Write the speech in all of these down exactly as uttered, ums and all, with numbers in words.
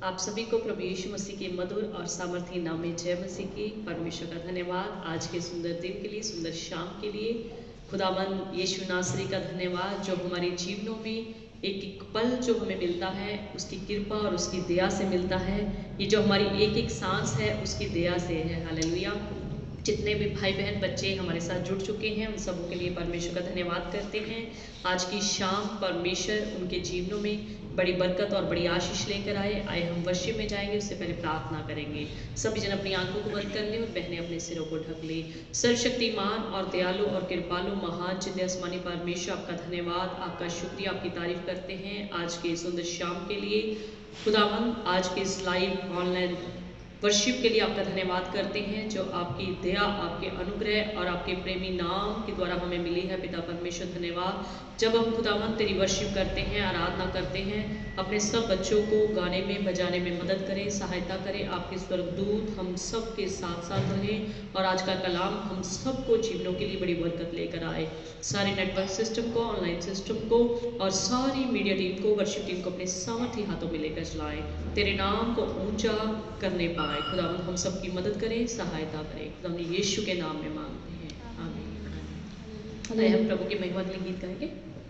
आप सभी को प्रभु यीशु मसीह के मधुर और सामर्थी नाम में जय मसीह की। परमेश्वर का धन्यवाद आज के सुंदर दिन के लिए, सुंदर शाम के लिए। खुदावन यीशु नासरी का धन्यवाद जो हमारे जीवनों में एक एक पल जो हमें मिलता है उसकी कृपा और उसकी दया से मिलता है। ये जो हमारी एक एक सांस है उसकी दया से है। हालेलुया। जितने भी भाई बहन बच्चे हमारे साथ जुड़ चुके हैं उन सबों के लिए परमेश्वर का धन्यवाद करते हैं। आज की शाम परमेश्वर उनके जीवनों में बड़ी बरकत और बड़ी आशीष लेकर आए। आए हम वर्शिप में जाएंगे, उससे पहले प्रार्थना करेंगे। सभी जन अपनी आंखों को बंद कर लें और बहनें अपने सिरों को ढक लें। सर्वशक्तिमान और दयालु और कृपालु महान जिंदे आसमानी परमेश्वर, आपका धन्यवाद, आपका शुक्रिया, आपकी तारीफ करते हैं आज के सुंदर शाम के लिए। खुदावन आज के इस लाइव ऑनलाइन वर्शिप के लिए आपका धन्यवाद करते हैं जो आपकी दया, आपके अनुग्रह और आपके प्रेमी नाम के द्वारा हमें मिली है। पिता परमेश्वर धन्यवाद। जब हम खुदावन तेरी वर्शिप करते हैं, आराधना करते हैं, अपने सब बच्चों को गाने में बजाने में मदद करें, सहायता करें। आपके स्वर्गदूत हम सब के साथ साथ रहें और आज का कलाम हम सबको जीवनों के लिए बड़ी बरकत लेकर आए। सारे नेटवर्क सिस्टम को, ऑनलाइन सिस्टम को और सारी मीडिया टीम को, वर्शिप टीम को अपने सामर्थी हाथों में लेकर चलाएं, तेरे नाम को ऊंचा करने पाए। खुदावंद हम सबकी मदद करें, सहायता करें। खुदावंद यीशु के नाम में मांगते हैं, आमीन। आइए हम प्रभु की महिमा के लिए गीत गाएंगे।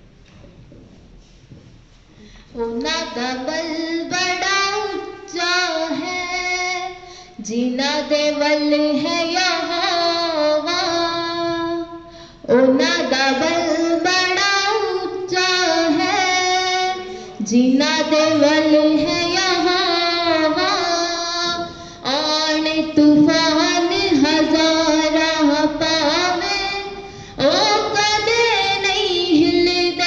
ओना का बल बड़ा ऊंचा है, जीना देवल है यहोवा। ओना का बल बड़ा ऊंचा है, जीना देवल है यहोवा। आन तूफान हजारा पावे, ओ कदे नहीं हिलदे।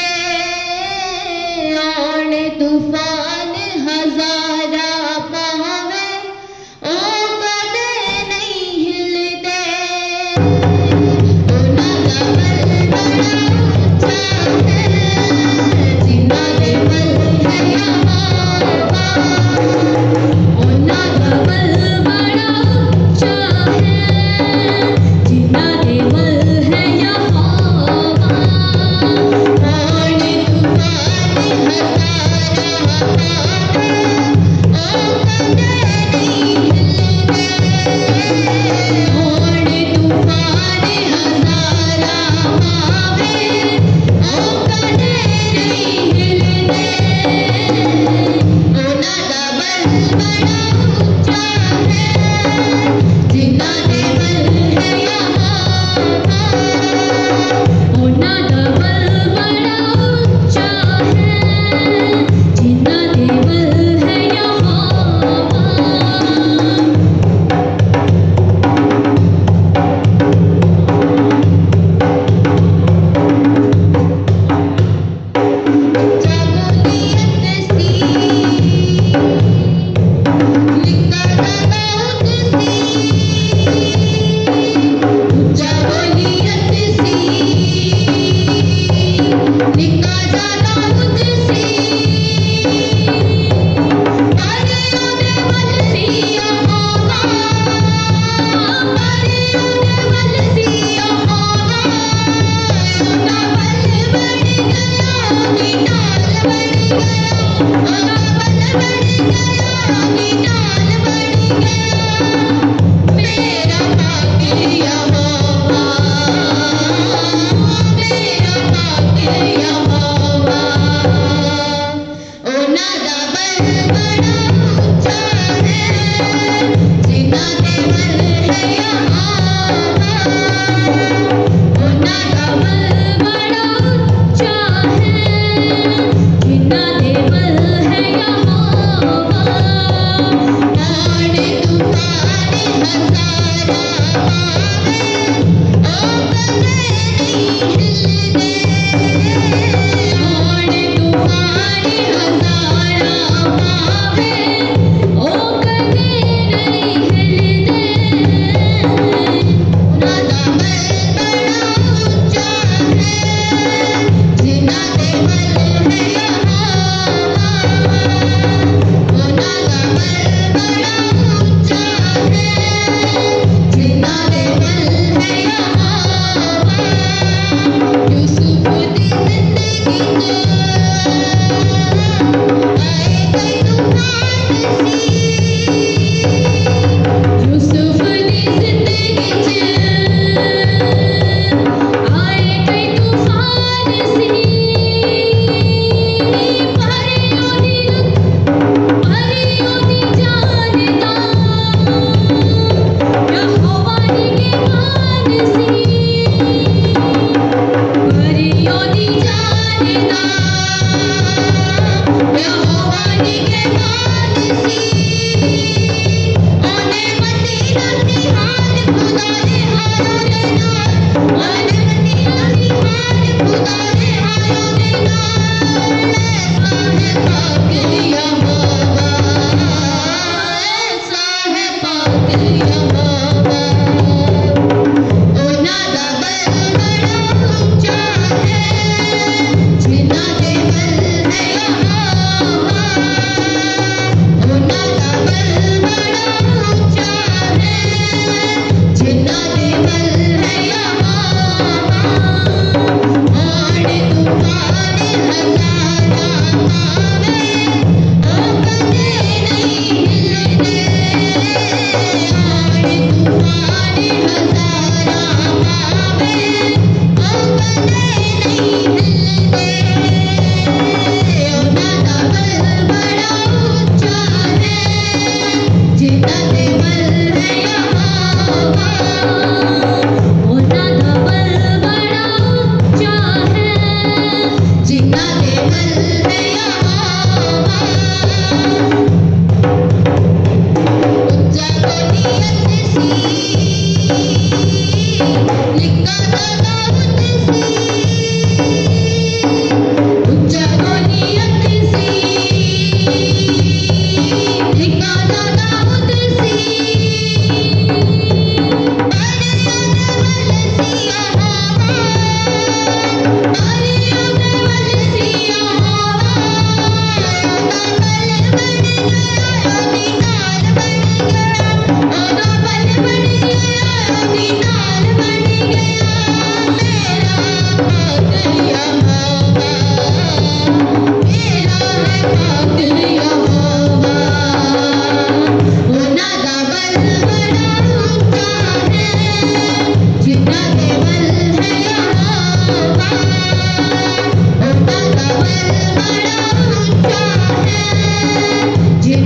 आन तूफान हजारा पावे, ओ कदे नहीं हिलदे। ओना दा बल बड़ा ऊंचा है, जीना दे बल है यहोवा।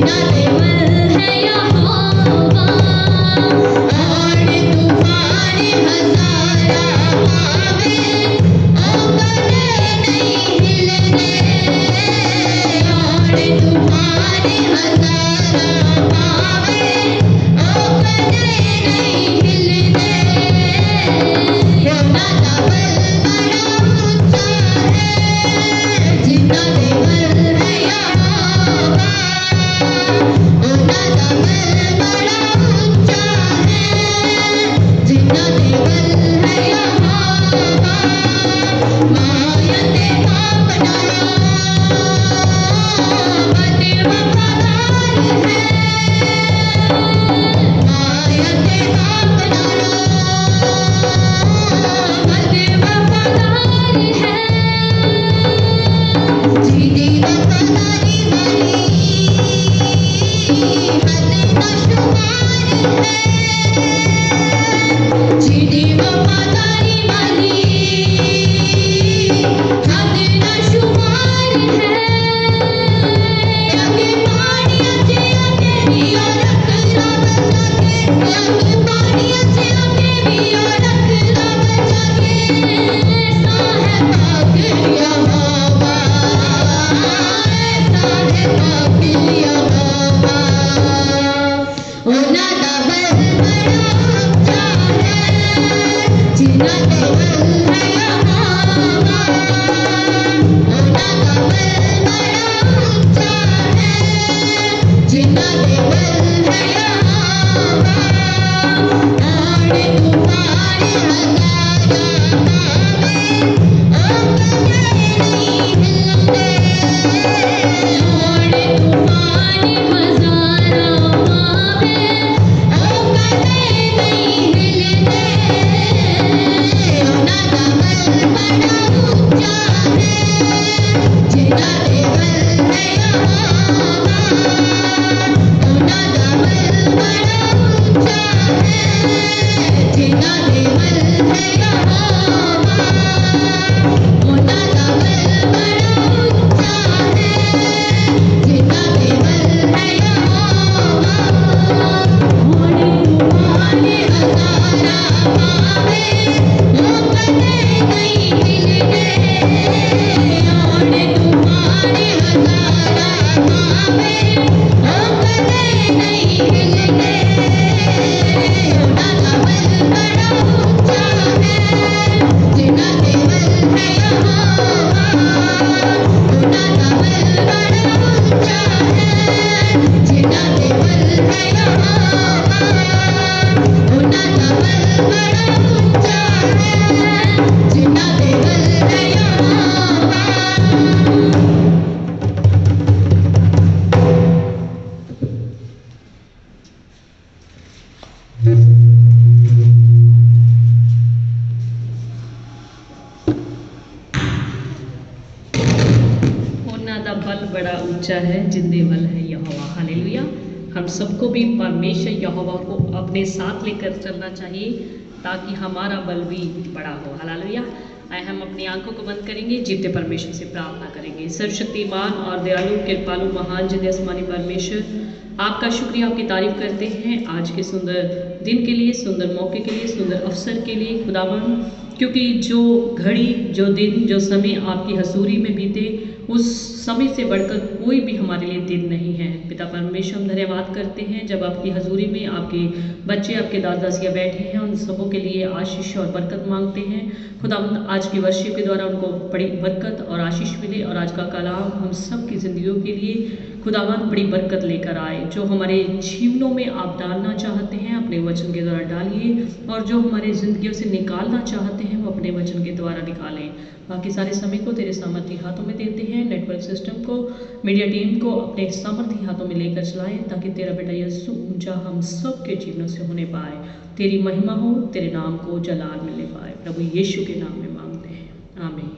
बड़ा ऊंचा है, जिंदे वल है यहोवा। हालेलुया। हम सबको भी परमेश्वर यहोवा को अपने साथ लेकर चलना चाहिए ताकि हमारा बल भी बड़ा हो। हालेलुया। आए हम अपनी आंखों को बंद करेंगे, जीवते परमेश्वर से प्रार्थना करेंगे। सर्वशक्तिमान और दयालु कृपालु महान जिंदे आसमानी परमेश्वर, आपका शुक्रिया, आपकी तारीफ करते हैं आज के सुंदर दिन के लिए, सुंदर मौके के लिए, सुंदर अवसर के लिए खुदावन, क्योंकि जो घड़ी, जो दिन, जो समय आपकी हजूरी में बीते, उस समय से बढ़कर कोई भी हमारे लिए दिन नहीं है। पिता परमेश्वर, हम धन्यवाद करते हैं जब आपकी हजूरी में आपके बच्चे, आपके दास दासियाँ बैठे हैं, उन सबों के लिए आशीष और बरकत मांगते हैं। खुदा आज की वर्षिप के द्वारा उनको बड़ी बरकत और आशीष मिले और आज का कलाम हम सब की ज़िंदगियों के लिए खुदावन बड़ी बरकत लेकर आए। जो हमारे जीवनों में आप डालना चाहते हैं अपने वचन के द्वारा डालिए, और जो हमारे ज़िंदगियों से निकालना चाहते हैं वो अपने वचन के द्वारा निकालें। बाकी सारे समय को तेरे सामर्थी हाथों में देते हैं। नेटवर्क सिस्टम को, मीडिया टीम को अपने सामर्थी हाथों में लेकर चलाएं ताकि तेरा बेटा यीशु ऊंचा हम सब के जीवनों से होने पाए, तेरी महिमा हो, तेरे नाम को जलाल मिलने पाए। प्रभु यीशु के नाम में मांगते हैं, आमीन।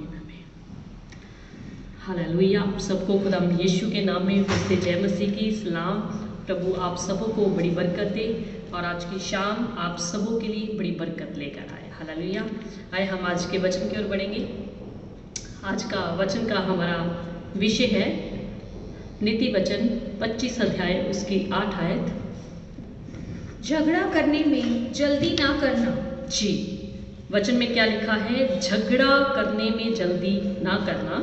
हालेलुया। आप सबको खुदा यीशु के नाम में फिर से जय मसीह की सलाम। प्रभु आप सबों को बड़ी बरकत दे और आज की शाम आप सबों के लिए बड़ी बरकत लेकर आए। हालेलुया। आए हम आज के वचन की ओर बढ़ेंगे। आज का वचन का हमारा विषय है नीति वचन पच्चीस अध्याय उसकी आठ आयत। झगड़ा करने में जल्दी ना करना। जी, वचन में क्या लिखा है? झगड़ा करने में जल्दी ना करना,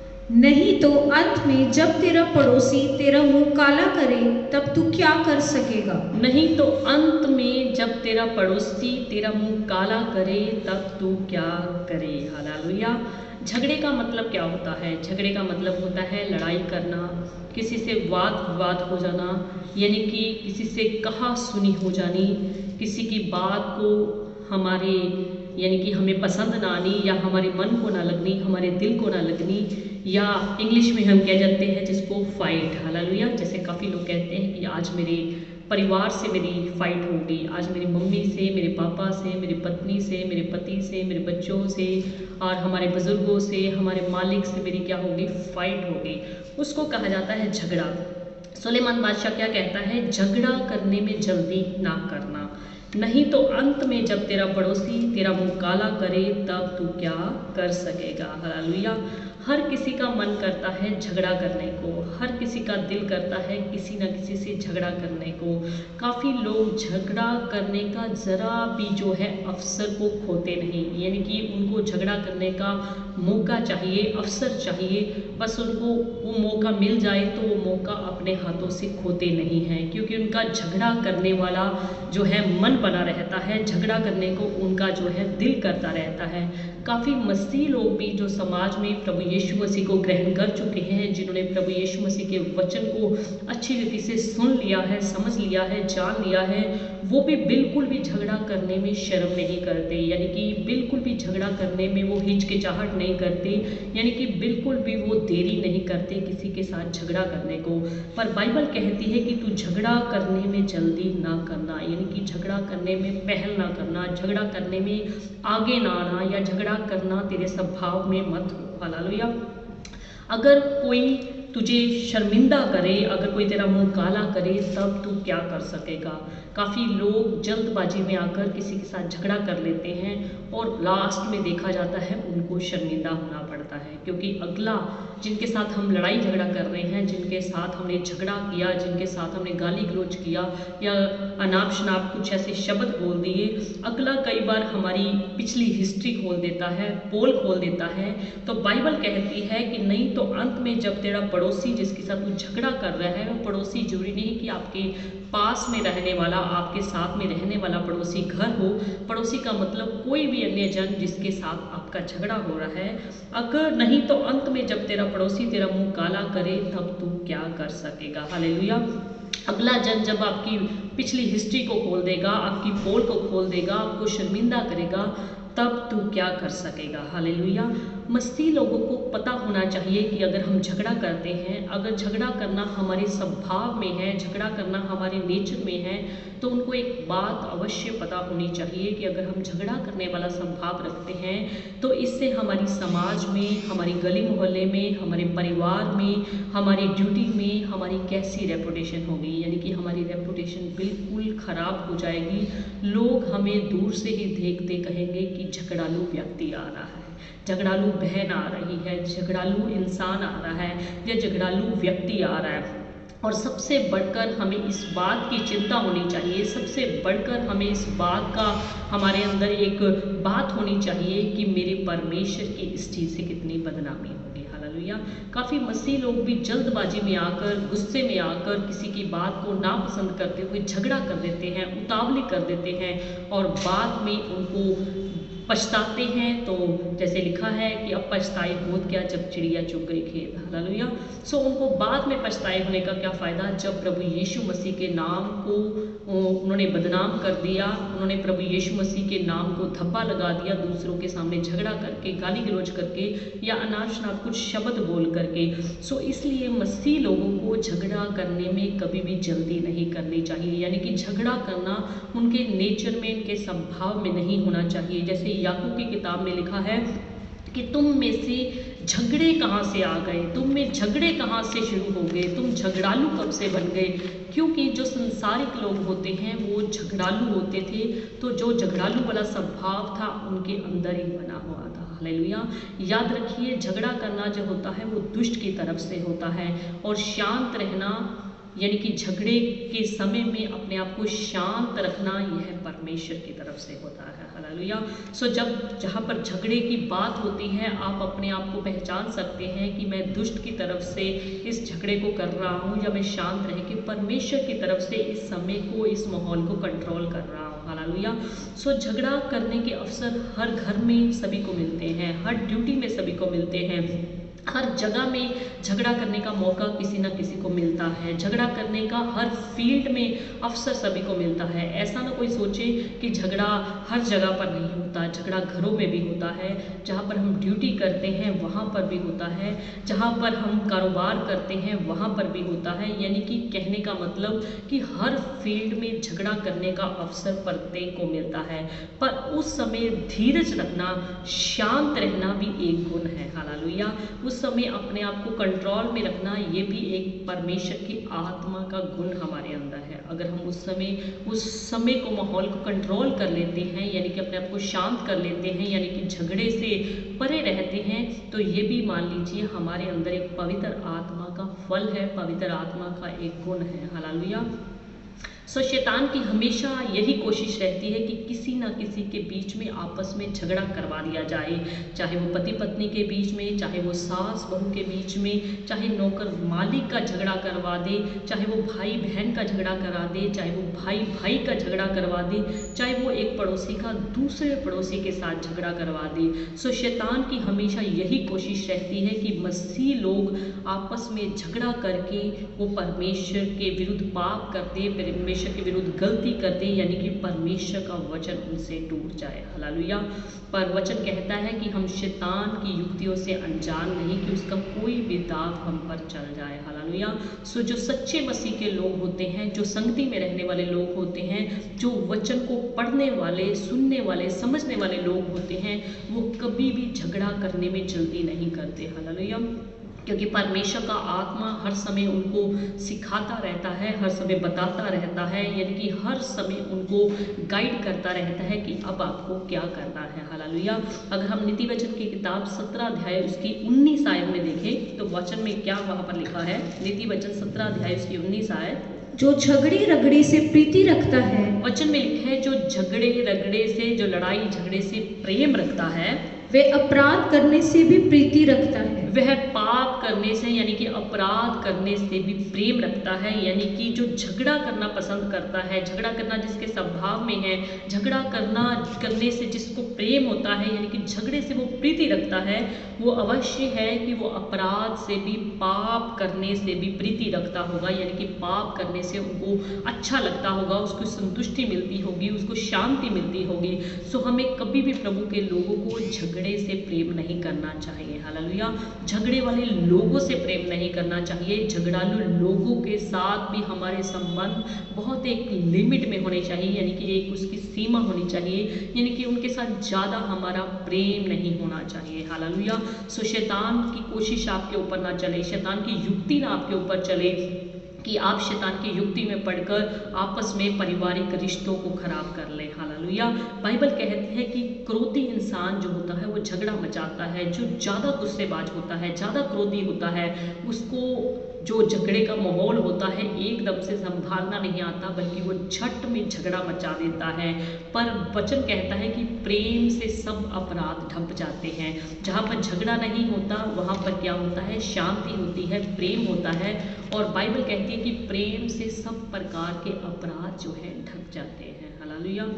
नहीं तो अंत में जब तेरा पड़ोसी तेरा मुंह काला करे तब तू क्या कर सकेगा। नहीं तो अंत में जब तेरा पड़ोसी तेरा मुंह काला करे तब तू क्या करे। हालेलुया। झगड़े का मतलब क्या होता है? झगड़े का मतलब होता है लड़ाई करना, किसी से वाद विवाद हो जाना, यानी कि किसी से कहा सुनी हो जानी, किसी की बात को हमारे यानी कि हमें पसंद ना आनी या हमारे मन को ना लगनी, हमारे दिल को ना लगनी, या इंग्लिश में हम कह जाते हैं जिसको फाइट। हालेलुया। जैसे काफ़ी लोग कहते हैं कि आज मेरे परिवार से मेरी फाइट हो गई, आज मेरी मम्मी से, मेरे पापा से, मेरी पत्नी से, मेरे पति से, मेरे बच्चों से और हमारे बुजुर्गों से, हमारे मालिक से मेरी क्या हो गई? फाइट हो गई। उसको कहा जाता है झगड़ा। सुलेमान बादशाह क्या कहता है? झगड़ा करने में जल्दी ना करना, नहीं तो अंत में जब तेरा पड़ोसी तेरा मुंह काला करे तब तू क्या कर सकेगा। हालेलुया। हर किसी का मन करता है झगड़ा करने को, हर किसी का दिल करता है किसी न किसी से झगड़ा करने को। काफ़ी लोग झगड़ा करने का ज़रा भी जो है अवसर को खोते नहीं, यानी कि उनको झगड़ा करने का मौका चाहिए, अवसर चाहिए, बस उनको वो मौका मिल जाए तो वो मौका अपने हाथों से खोते नहीं हैं, क्योंकि उनका झगड़ा करने वाला जो है मन बना रहता है, झगड़ा करने को उनका जो है दिल करता रहता है। काफ़ी मसीह लोग भी जो समाज में प्रभु यीशु मसीह को ग्रहण कर चुके हैं, जिन्होंने प्रभु यीशु मसीह के वचन को अच्छी रीति से सुन लिया है, समझ लिया है, जान लिया है, वो भी बिल्कुल भी झगड़ा करने में शर्म नहीं करते, यानी कि बिल्कुल भी झगड़ा करने में वो हिचकिचाहट नहीं करते, यानी कि बिल्कुल भी वो देरी नहीं करते किसी के साथ झगड़ा करने को। पर बाइबल कहती है कि तू झगड़ा करने में जल्दी ना करना, यानी कि झगड़ा करने में पहल ना करना, झगड़ा करने में आगे ना आना, या झगड़ा करना तेरे स्वभाव में मत हो। हालेलुया। अगर कोई तुझे शर्मिंदा करे, अगर कोई तेरा मुंह काला करे तब तू क्या कर सकेगा। काफ़ी लोग जल्दबाजी में आकर किसी के साथ झगड़ा कर लेते हैं और लास्ट में देखा जाता है उनको शर्मिंदा होना पड़ता है, क्योंकि अगला जिनके साथ हम लड़ाई झगड़ा कर रहे हैं, जिनके साथ हमने झगड़ा किया, जिनके साथ हमने गाली गलौज किया या अनाप शनाप कुछ ऐसे शब्द बोल दिए, अगला कई बार हमारी पिछली हिस्ट्री खोल देता है, पोल खोल देता है। तो बाइबल कहती है कि नहीं तो अंत में जब तेरा पड़ोसी जिसके साथ तू झगड़ा कर रहा है, वो पड़ोसी जरूरी नहीं कि आपके पास में रहने वाला, आपके साथ में रहने वाला पड़ोसी घर हो। पड़ोसी का मतलब कोई भी अन्य जन जिसके साथ आपका झगड़ा हो रहा है। अगर नहीं तो अंत में जब तेरा पड़ोसी तेरा मुंह काला करे तब तू क्या कर सकेगा। हालेलुया। अगला जन जब आपकी पिछली हिस्ट्री को खोल देगा, आपकी पोल को खोल देगा, आपको शर्मिंदा करेगा, तब तू क्या कर सकेगा। हालेलुया। मसीह लोगों को पता होना चाहिए कि अगर हम झगड़ा करते हैं, अगर झगड़ा करना हमारे स्वभाव में है, झगड़ा करना हमारे नेचर में है, तो उनको एक बात अवश्य पता होनी चाहिए कि अगर हम झगड़ा करने वाला स्वभाव रखते हैं तो इससे हमारी समाज में, हमारी गली मोहल्ले में, हमारे परिवार में, हमारी ड्यूटी में हमारी कैसी रेपुटेशन होगी, यानी कि हमारी रेपुटेशन बिल्कुल ख़राब हो जाएगी। लोग हमें दूर से ही देखते कहेंगे कि झगड़ालू व्यक्ति आ रहा है, झगड़ालू बहन आ रही है, झगड़ालू इंसान आ रहा है, या झगड़ालू व्यक्ति आ रहा है। और सबसे बढ़कर हमें इस बात की चिंता होनी चाहिए, सबसे बढ़कर हमें इस बात का हमारे अंदर एक बात होनी चाहिए कि मेरे परमेश्वर की इस चीज़ से कितनी बदनामी होगी। हालेलुया। काफ़ी मसीह लोग भी जल्दबाजी में आकर, गुस्से में आकर किसी की बात को नापसंद करते हुए झगड़ा कर देते हैं, उतावली कर देते हैं और बाद में उनको पछताते हैं। तो जैसे लिखा है कि अब पछताए होत क्या जब चिड़िया चुग गई खेत। हालेलुया। सो उनको बाद में पछताए होने का क्या फ़ायदा, जब प्रभु यीशु मसीह के नाम को उन्होंने बदनाम कर दिया, उन्होंने प्रभु यीशु मसीह के नाम को धब्बा लगा दिया, दूसरों के सामने झगड़ा करके, गाली गलौज करके या अनाप शनाप कुछ शब्द बोल करके। सो इसलिए मसीह लोगों को झगड़ा करने में कभी भी जल्दी नहीं करनी चाहिए, यानी कि झगड़ा करना उनके नेचर में, उनके स्वभाव में नहीं होना चाहिए। जैसे याकूब की किताब में लिखा है कि तुम में से झगड़े कहाँ से आ गए, तुम में झगड़े कहाँ से शुरू हो गए, तुम झगड़ालू कब से बन गए। क्योंकि जो संसारिक लोग होते हैं वो झगड़ालू होते थे, तो जो झगड़ालू वाला स्वभाव था उनके अंदर ही बना हुआ था। हालेलुया। याद रखिए, झगड़ा करना जो होता है वो दुष्ट की तरफ से होता है, और शांत रहना यानी कि झगड़े के समय में अपने आप को शांत रखना यह परमेश्वर की तरफ से होता है। हालेलुया। सो जब जहाँ पर झगड़े की बात होती है, आप अपने आप को पहचान सकते हैं कि मैं दुष्ट की तरफ से इस झगड़े को कर रहा हूँ, या मैं शांत रह के परमेश्वर की तरफ से इस समय को, इस माहौल को कंट्रोल कर रहा हूँ। हालेलुया। सो झगड़ा करने के अवसर हर घर में सभी को मिलते हैं, हर ड्यूटी में सभी को मिलते हैं, हर जगह में झगड़ा करने का मौका किसी न किसी को मिलता है, झगड़ा करने का हर फील्ड में अवसर सभी को मिलता है। ऐसा ना कोई सोचे कि झगड़ा हर जगह पर नहीं होता, झगड़ा घरों में भी होता है, जहाँ पर हम ड्यूटी करते हैं वहाँ पर भी होता है, जहाँ पर हम कारोबार करते हैं वहाँ पर भी होता है। यानी कि कहने का मतलब कि हर फील्ड में झगड़ा करने का अवसर प्रत्येक को मिलता है, पर उस समय धीरज रखना, शांत रहना भी एक गुण है। हालेलुया। उस समय अपने आप को कंट्रोल में रखना, ये भी एक परमेश्वर की आत्मा का गुण हमारे अंदर है। अगर हम उस समय उस समय को, माहौल को कंट्रोल कर लेते हैं, यानी कि अपने आप को शांत कर लेते हैं, यानी कि झगड़े से परे रहते हैं, तो ये भी मान लीजिए हमारे अंदर एक पवित्र आत्मा का फल है, पवित्र आत्मा का एक गुण है। हालेलुया। सो शैतान की हमेशा यही कोशिश रहती है कि किसी ना किसी के बीच में आपस में झगड़ा करवा दिया जाए, चाहे वो पति पत्नी के बीच में, चाहे वो सास बहू के बीच में, चाहे नौकर मालिक का झगड़ा करवा दे, चाहे वो भाई बहन का झगड़ा करा दे, चाहे वो भाई भाई का झगड़ा करवा दे, चाहे वो एक पड़ोसी का दूसरे पड़ोसी के साथ झगड़ा करवा दे। सो शैतान की हमेशा यही कोशिश रहती है कि मसीह लोग आपस में झगड़ा करके वो परमेश्वर के विरुद्ध पाप कर दे, परमेश्वर के विरुद्ध गलती कर दे, यानी कि परमेश्वर का वचन उनसे टूट जाए। हालेलुया। पर वचन कहता है कि हम शैतान की युक्तियों से अनजान नहीं, कि उसका कोई भी दाव हम पर चल जाए। हालेलुया। सो जो सच्चे मसीह के लोग होते हैं, जो संगति में रहने वाले लोग होते हैं, जो वचन को पढ़ने वाले, सुनने वाले, समझने वाले लोग होते हैं, वो कभी भी झगड़ा करने में जल्दी नहीं करते। हालेलुया। क्योंकि परमेश्वर का आत्मा हर समय उनको सिखाता रहता है, हर समय बताता रहता है, यानी कि हर समय उनको गाइड करता रहता है कि अब आपको क्या करना है। हालेलुया। अगर हम नीति वचन की किताब सत्रह अध्याय उसकी उन्नीस आयत में देखें, तो वचन में क्या वहाँ पर लिखा है? नीति वचन सत्रह अध्याय उसकी उन्नीस आयत, जो झगड़े रगड़े से प्रीति रखता है, वचन में लिखा है जो झगड़े रगड़े से, जो लड़ाई झगड़े से प्रेम रखता है, वह अपराध करने से भी प्रीति रखता है। वह पाप करने से यानी कि अपराध करने से भी प्रेम रखता है। यानी कि जो झगड़ा करना पसंद करता है, झगड़ा करना जिसके स्वभाव में है, झगड़ा करना करने से जिसको प्रेम होता है, यानी कि झगड़े से वो प्रीति रखता है, वो अवश्य है कि वो अपराध से भी, पाप करने से भी प्रीति रखता होगा। यानी कि पाप करने से उनको अच्छा लगता होगा, उसको संतुष्टि मिलती होगी, उसको शांति मिलती होगी। सो हमें कभी भी प्रभु के लोगों को झगड़े से प्रेम नहीं करना चाहिए। हालेलुया। झगड़े वाले लोगों से प्रेम नहीं करना चाहिए। झगड़ालू लोगों के साथ भी हमारे संबंध बहुत एक लिमिट में होने चाहिए, यानी कि एक उसकी सीमा होनी चाहिए, यानी कि उनके साथ ज़्यादा हमारा प्रेम नहीं होना चाहिए। हालेलुया। सो शैतान की कोशिश आपके ऊपर ना चले, शैतान की युक्ति ना आपके ऊपर चले कि आप शैतान की युक्ति में पड़कर आपस में पारिवारिक रिश्तों को खराब कर लें। हालेलुया। बाइबल कहती है कि क्रोधी इंसान जो होता है वो झगड़ा मचाता है, जो ज़्यादा गुस्सेबाज होता है, ज़्यादा क्रोधी होता है, उसको जो झगड़े का माहौल होता है एकदम से संभालना नहीं आता, बल्कि वो झट में झगड़ा मचा देता है। पर वचन कहता है कि प्रेम से सब अपराध ढंप जाते हैं। जहाँ पर झगड़ा नहीं होता वहाँ पर क्या होता है? शांति होती है, प्रेम होता है। और बाइबल कहती है कि प्रेम से सब प्रकार के अपराध जो है ढक जाते हैं। हालेलुया।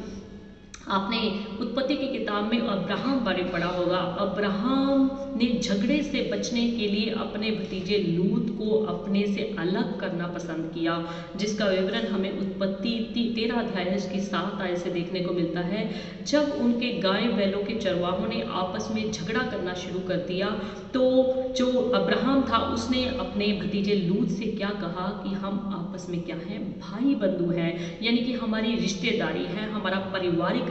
आपने उत्पत्ति की किताब में अब्राहम बारे पढ़ा होगा। अब्राहम ने झगड़े से बचने के लिए अपने भतीजे लूत को अपने से अलग करना पसंद किया, जिसका विवरण हमें उत्पत्ति तेरह अध्याय की सात आयत से देखने को मिलता है। जब उनके गाय बैलों के चरवाहों ने आपस में झगड़ा करना शुरू कर दिया, तो जो अब्राहम था उसने अपने भतीजे लूत से क्या कहा कि हम आपस में क्या हैं? भाई बंधु हैं, यानी कि हमारी रिश्तेदारी है, हमारा पारिवारिक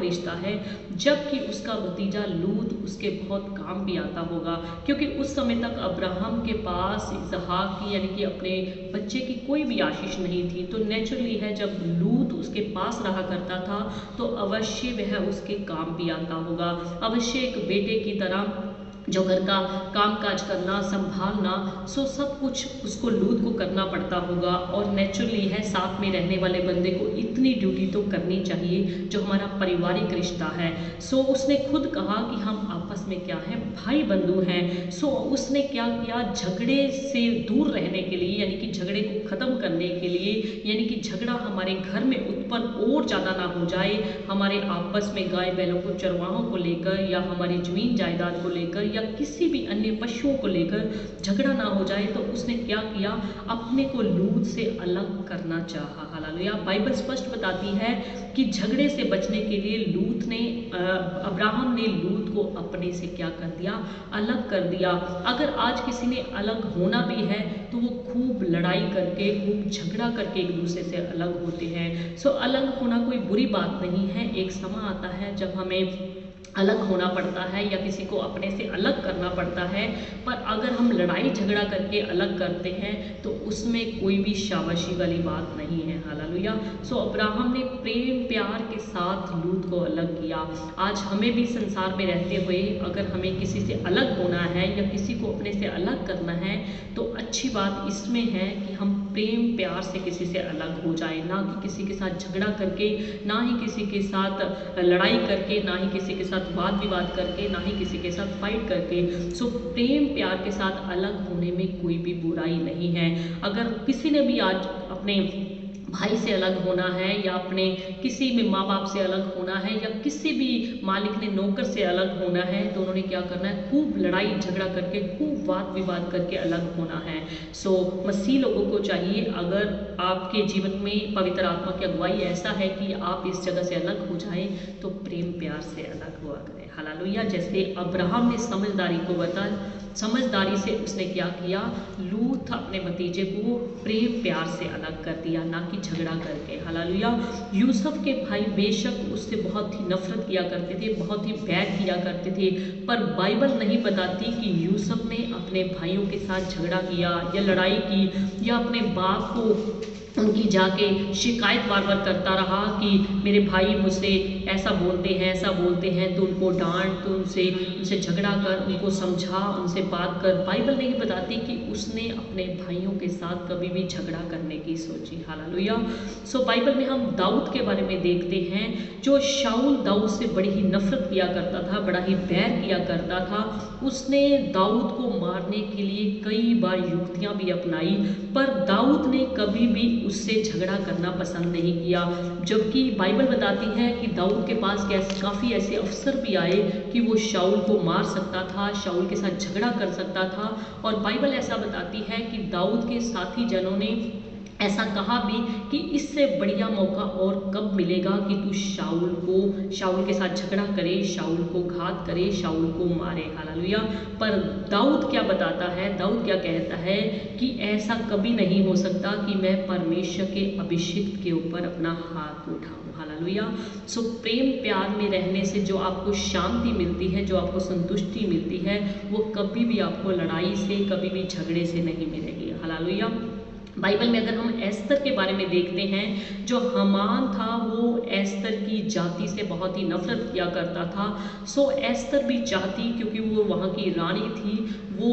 रिश्ता है, जबकि उसका भतीजा लूत उसके बहुत काम भी आता होगा, क्योंकि उस समय तक अब्राहम के पास इसहाक की यानी कि अपने बच्चे की कोई भी आशीष नहीं थी। तो नेचुरली है जब लूत उसके पास रहा करता था तो अवश्य वह उसके काम भी आता होगा। अवश्य एक बेटे की तरह जो घर का काम काज करना, संभालना, सो सब कुछ उसको लूत को करना पड़ता होगा। और नेचुरली है साथ में रहने वाले बंदे को इतनी ड्यूटी तो करनी चाहिए जो हमारा पारिवारिक रिश्ता है। सो उसने खुद कहा कि हम आपस में क्या हैं, भाई बंधु हैं। सो उसने क्या किया, झगड़े से दूर रहने के लिए यानी कि झगड़े को ख़त्म करने के लिए, यानी कि झगड़ा हमारे घर में उत्पन्न और ज़्यादा ना हो जाए, हमारे आपस में गाय बैलों को चरवाहों को लेकर या हमारी ज़मीन जायदाद को लेकर या किसी भी अन्य पशुओं को लेकर झगड़ा ना हो जाए, तो उसने क्या किया, अपने को लूत से अलग करना चाहा। हालेलुया। बाइबल स्पष्ट बताती है कि झगड़े से बचने के लिए लूत ने अब्राहम ने लूत को अपने से क्या कर दिया, अलग कर दिया। अगर आज किसी ने अलग होना भी है तो वो खूब लड़ाई करके, खूब झगड़ा करके एक दूसरे से अलग होते हैं। सो अलग होना कोई बुरी बात नहीं है। एक समय आता है जब हमें अलग होना पड़ता है या किसी को अपने से अलग करना पड़ता है, पर अगर हम लड़ाई झगड़ा करके अलग करते हैं तो उसमें कोई भी शाबाशी वाली बात नहीं है। हालेलुया। सो अब्राहम ने प्रेम प्यार के साथ लूत को अलग किया। आज हमें भी संसार में रहते हुए अगर हमें किसी से अलग होना है या किसी को अपने से अलग करना है तो अच्छी बात इसमें है कि हम प्रेम प्यार से किसी से अलग हो जाए, ना कि किसी के साथ झगड़ा करके, ना ही किसी के साथ लड़ाई करके, ना ही किसी के साथ वाद विवाद करके, ना ही किसी के साथ फाइट करके। सो प्रेम प्यार के साथ अलग होने में कोई भी बुराई नहीं है। अगर किसी ने भी आज अपने भाई से अलग होना है या अपने किसी भी माँ बाप से अलग होना है या किसी भी मालिक ने नौकर से अलग होना है तो उन्होंने क्या करना है, खूब लड़ाई झगड़ा करके, खूब वाद विवाद करके अलग होना है। सो मसीह लोगों को चाहिए, अगर आपके जीवन में पवित्र आत्मा की अगुवाई ऐसा है कि आप इस जगह से अलग हो जाए तो प्रेम प्यार से अलग हुआ करें। हालेलुया। जैसे अब्राहम ने समझदारी को बता समझदारी से उसने क्या किया, लूत अपने भतीजे को प्रेम प्यार से अलग कर दिया, ना कि झगड़ा करके। हालेलुया। यूसुफ के भाई बेशक उससे बहुत ही नफरत किया करते थे, बहुत ही बैर किया करते थे, पर बाइबल नहीं बताती कि यूसुफ ने अपने भाइयों के साथ झगड़ा किया या लड़ाई की या अपने बाप को उनकी जाके शिकायत बार बार करता रहा कि मेरे भाई मुझसे ऐसा बोलते हैं ऐसा बोलते हैं, तो उनको डांट, तो उनसे उनसे झगड़ा कर, उनको समझा, उनसे बात कर। बाइबल नहीं बताती कि उसने अपने भाइयों के साथ कभी भी झगड़ा करने की सोची। हालेलुया। सो बाइबल में हम दाऊद के बारे में देखते हैं, जो शाऊल दाऊद से बड़ी ही नफरत किया करता था, बड़ा ही बैर किया करता था। उसने दाऊद को मारने के लिए कई बार युक्तियां भी अपनाई, पर दाऊद ने कभी भी उससे झगड़ा करना पसंद नहीं किया। जबकि बाइबल बताती है कि दाऊद के पास काफ़ी ऐसे अफसर भी आए कि वो शाऊल को मार सकता था, शाऊल के साथ झगड़ा कर सकता था। और बाइबल ऐसा बताती है कि दाऊद के साथी जनों ने ऐसा कहा भी कि इससे बढ़िया मौका और कब मिलेगा कि तू शाऊल को शाऊल के साथ झगड़ा करे, शाऊल को घात करे, शाऊल को मारे। हालेलुया। पर दाऊद क्या बताता है, दाऊद क्या कहता है कि ऐसा कभी नहीं हो सकता कि मैं परमेश्वर के अभिषिक्त के ऊपर अपना हाथ उठाऊं। हालेलुया। सो प्रेम प्यार में रहने से जो आपको शांति मिलती है, जो आपको संतुष्टि मिलती है, वो कभी भी आपको लड़ाई से, कभी भी झगड़े से नहीं मिलेगी। हालेलुया। बाइबल में अगर हम एस्तर के बारे में देखते हैं, जो हामान था वो एस्तर की जाति से बहुत ही नफरत किया करता था। सो एस्तर भी चाहती, क्योंकि वो वहाँ की रानी थी, वो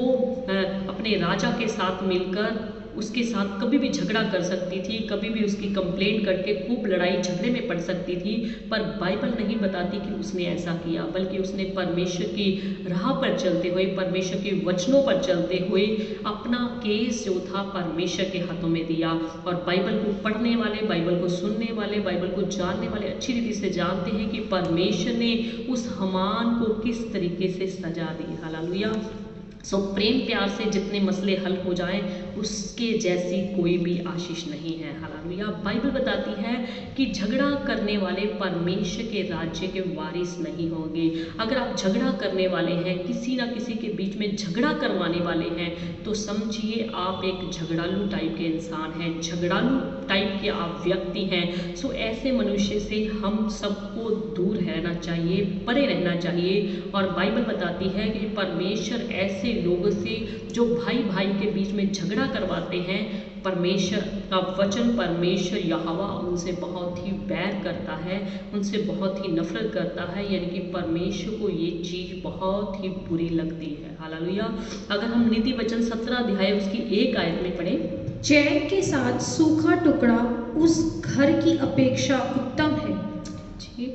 अपने राजा के साथ मिलकर उसके साथ कभी भी झगड़ा कर सकती थी, कभी भी उसकी कंप्लेंट करके खूब लड़ाई झगड़े में पड़ सकती थी। पर बाइबल नहीं बताती कि उसने ऐसा किया, बल्कि उसने परमेश्वर की राह पर चलते हुए, परमेश्वर के वचनों पर चलते हुए अपना केस जो था परमेश्वर के हाथों में दिया। और बाइबल को पढ़ने वाले, बाइबल को सुनने वाले, बाइबल को जानने वाले अच्छी रीति से जानते हैं कि परमेश्वर ने उस हामान को किस तरीके से सजा दी। हालेलुया। सो प्रेम प्यार से जितने मसले हल हो जाएं उसके जैसी कोई भी आशीष नहीं है। हालेलुया। बाइबल बताती है कि झगड़ा करने वाले परमेश्वर के राज्य के वारिस नहीं होंगे। अगर आप झगड़ा करने वाले हैं, किसी ना किसी के बीच में झगड़ा करवाने वाले हैं, तो समझिए आप एक झगड़ालू टाइप के इंसान हैं, झगड़ालू टाइप के आप व्यक्ति हैं। सो ऐसे मनुष्य से हम सबको दूर रहना चाहिए, परे रहना चाहिए। और बाइबल बताती है कि परमेश्वर ऐसे लोगों से जो भाई भाई के बीच में झगड़ा करवाते हैं, परमेश्वर का वचन, परमेश्वर यहोवा उनसे बहुत ही बैर करता है, उनसे बहुत ही नफरत करता है। यानी कि परमेश्वर को ये चीज़ बहुत ही बुरी लगती है। हालेलुया। अगर हम नीति वचन सत्रह अध्याय उसकी एक आयत में पढ़ें, चैन के साथ सूखा टुकड़ा उस घर की अपेक्षा उत्तम है। जी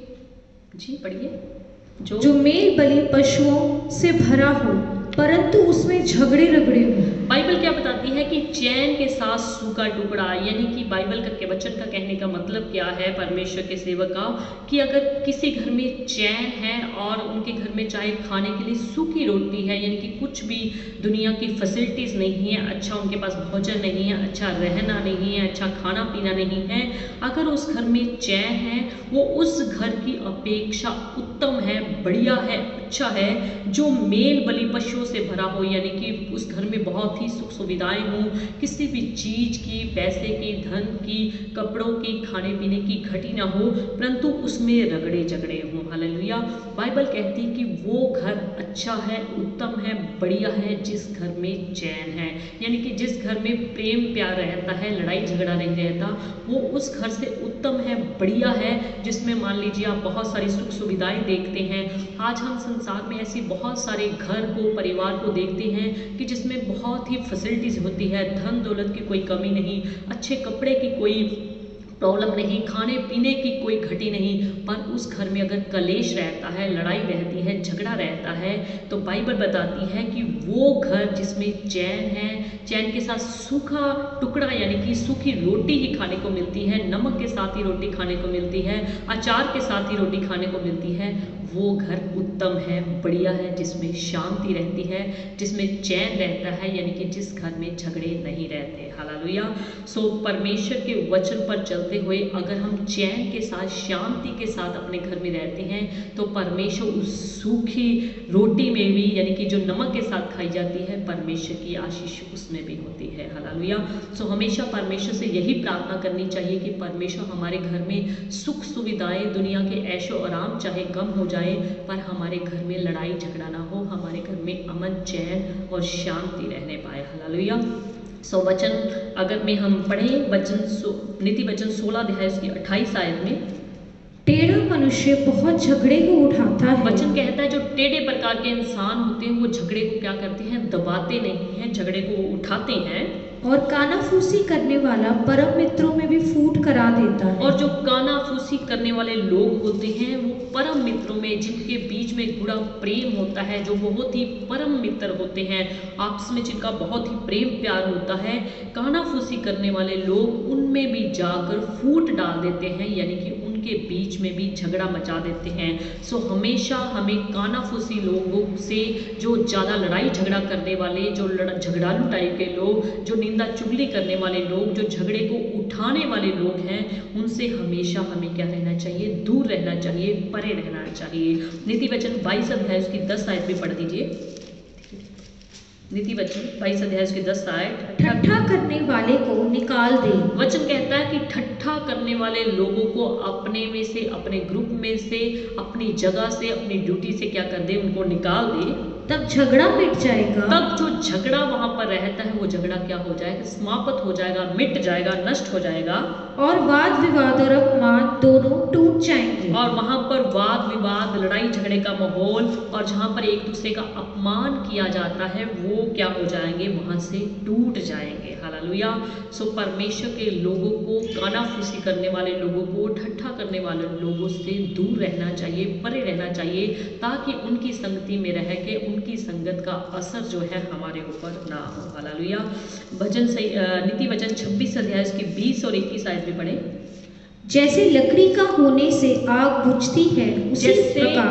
जी पढ़िए। जो जो मेल बलि पशुओं से भरा हो, परंतु उसमें झगड़े रगड़े हो। बाइबल क्या बताती है कि चैन के साथ सूखा टुकड़ा, यानी कि बाइबल का वचन का कहने का मतलब क्या है परमेश्वर के सेवक का, कि अगर किसी घर में चैन है और उनके घर में चाहे खाने के लिए सूखी रोटी है, यानी कि कुछ भी दुनिया की फैसिलिटीज़ नहीं है, अच्छा उनके पास भोजन नहीं है, अच्छा रहना नहीं है, अच्छा खाना पीना नहीं है, अगर उस घर में चैन है, वो उस घर की अपेक्षा उत्तम है, बढ़िया है, अच्छा है, जो मेल बलि पशुओं से भरा हो। यानी कि उस घर में बहुत ही सुख सुविधाएं हों, किसी भी चीज़ की, पैसे की, धन की, कपड़ों की, खाने पीने की घटी ना हो, परंतु उसमें रगड़े झगड़े हों। हालेलुया। बाइबल कहती है कि वो घर अच्छा है, उत्तम है, बढ़िया है, जिस घर में चैन है, यानी कि जिस घर में प्रेम प्यार रहता है, लड़ाई झगड़ा नहीं रहता, वो उस घर से उत्तम है, बढ़िया है, जिसमें मान लीजिए आप बहुत सारी सुख सुविधाएं देखते हैं। आज हम संसार में ऐसी बहुत सारे घर को, परिवार को देखते हैं कि जिसमें बहुत ही फैसिलिटीज़ होती है, धन दौलत की कोई कमी नहीं, अच्छे कपड़े की कोई प्रॉब्लम नहीं, खाने पीने की कोई घटी नहीं, पर उस घर में अगर कलेश रहता है, लड़ाई रहती है, झगड़ा रहता है, तो बाइबल बताती है कि वो घर जिसमें चैन है, चैन के साथ सूखा टुकड़ा यानी कि सूखी रोटी ही खाने को मिलती है, नमक के साथ ही रोटी खाने को मिलती है, अचार के साथ ही रोटी खाने को मिलती है, वो घर उत्तम है, बढ़िया है, जिसमें शांति रहती है, जिसमें चैन रहता है, यानी कि जिस घर में झगड़े नहीं रहते। हालेलुया। सो परमेश्वर के वचन पर चलते हुए अगर हम चैन के साथ, शांति के साथ अपने घर में रहते हैं, तो परमेश्वर उस सूखी रोटी में भी, यानी कि जो नमक के साथ खाई जाती है, परमेश्वर की आशीष उसमें भी होती है। हालेलुया। सो हमेशा परमेश्वर से यही प्रार्थना करनी चाहिए कि परमेश्वर हमारे घर में सुख सुविधाएं, दुनिया के ऐशो आराम चाहे कम हो जाए, पर हमारे घर में लड़ाई झगड़ा ना हो, हमारे घर में अमन, चैन और शांति रहने पाए। हालेलुया। सो वचन अगर में हम पढ़ें, वचन नीति वचन सोलह अध्याय उसकी अट्ठाईस आयत में, टेढ़ा मनुष्य बहुत झगड़े को उठाता है। वचन कहता है जो टेढ़े प्रकार के इंसान होते हैं वो झगड़े को क्या करते हैं, दबाते नहीं हैं, झगड़े को वो उठाते हैं। और कानाफूसी करने वाला परम मित्रों में भी फूट करा देता है। और जो कानाफूसी करने वाले लोग होते हैं वो परम मित्रों में, जिनके बीच में गुड़ा प्रेम होता है, जो बहुत ही परम मित्र होते हैं, आपस में जिनका बहुत ही प्रेम प्यार होता है, कानाफूसी करने वाले लोग उनमें भी जाकर फूट डाल देते हैं, यानी कि उनके बीच में भी झगड़ा मचा देते हैं। सो हमेशा हमें कानाफूसी लोगों से, जो ज़्यादा लड़ाई झगड़ा करने वाले, जो झगड़ालू टाइप के लोग, जो निंदा चुगली करने वाले लोग, जो झगड़े को उठाने वाले लोग हैं, उनसे हमेशा हमें क्या रहना चाहिए, दूर रहना चाहिए, परे रहना चाहिए। नीति वचन बाईस अध्याय उसकी दस आयत में पढ़ दीजिए। नीति वचन बाईस अध्याय उसकी दस आयत, ठट्ठा करने वाले को निकाल दे। वचन कहता है कि ठट्ठा करने वाले लोगों को अपने में से, अपने ग्रुप में से, अपनी जगह से, अपनी ड्यूटी से क्या कर दे, उनको निकाल दे, तब झगड़ा मिट जाएगा। तब जो झगड़ा वहां पर रहता है वो झगड़ा क्या हो जाएगा, समाप्त हो जाएगा, मिट जाएगा, नष्ट हो जाएगा, और वाद विवाद और अपमान दोनों टूट जाएंगे। और वहां पर वाद विवाद, लड़ाई झगड़े का माहौल, और जहां पर एक दूसरे का अपमान किया जाता है, वो क्या हो जाएंगे, वहां से टूट जाएंगे। हालेलुया। सो परमेश्वर के लोगों को, कानाफूसी करने वाले लोगों को, ठट्ठा करने वाले लोगों से दूर रहना चाहिए, परे रहना चाहिए, ताकि उनकी संगति में रह के उनकी संगत का असर जो है हमारे ऊपर ना हो। हालेलुया। भजन सही नीति वचन छब्बीस अध्याय की बीस और इक्कीस आयत में पढ़े, जैसे लकड़ी का होने से आग बुझती है, उसी जैसे प्रकार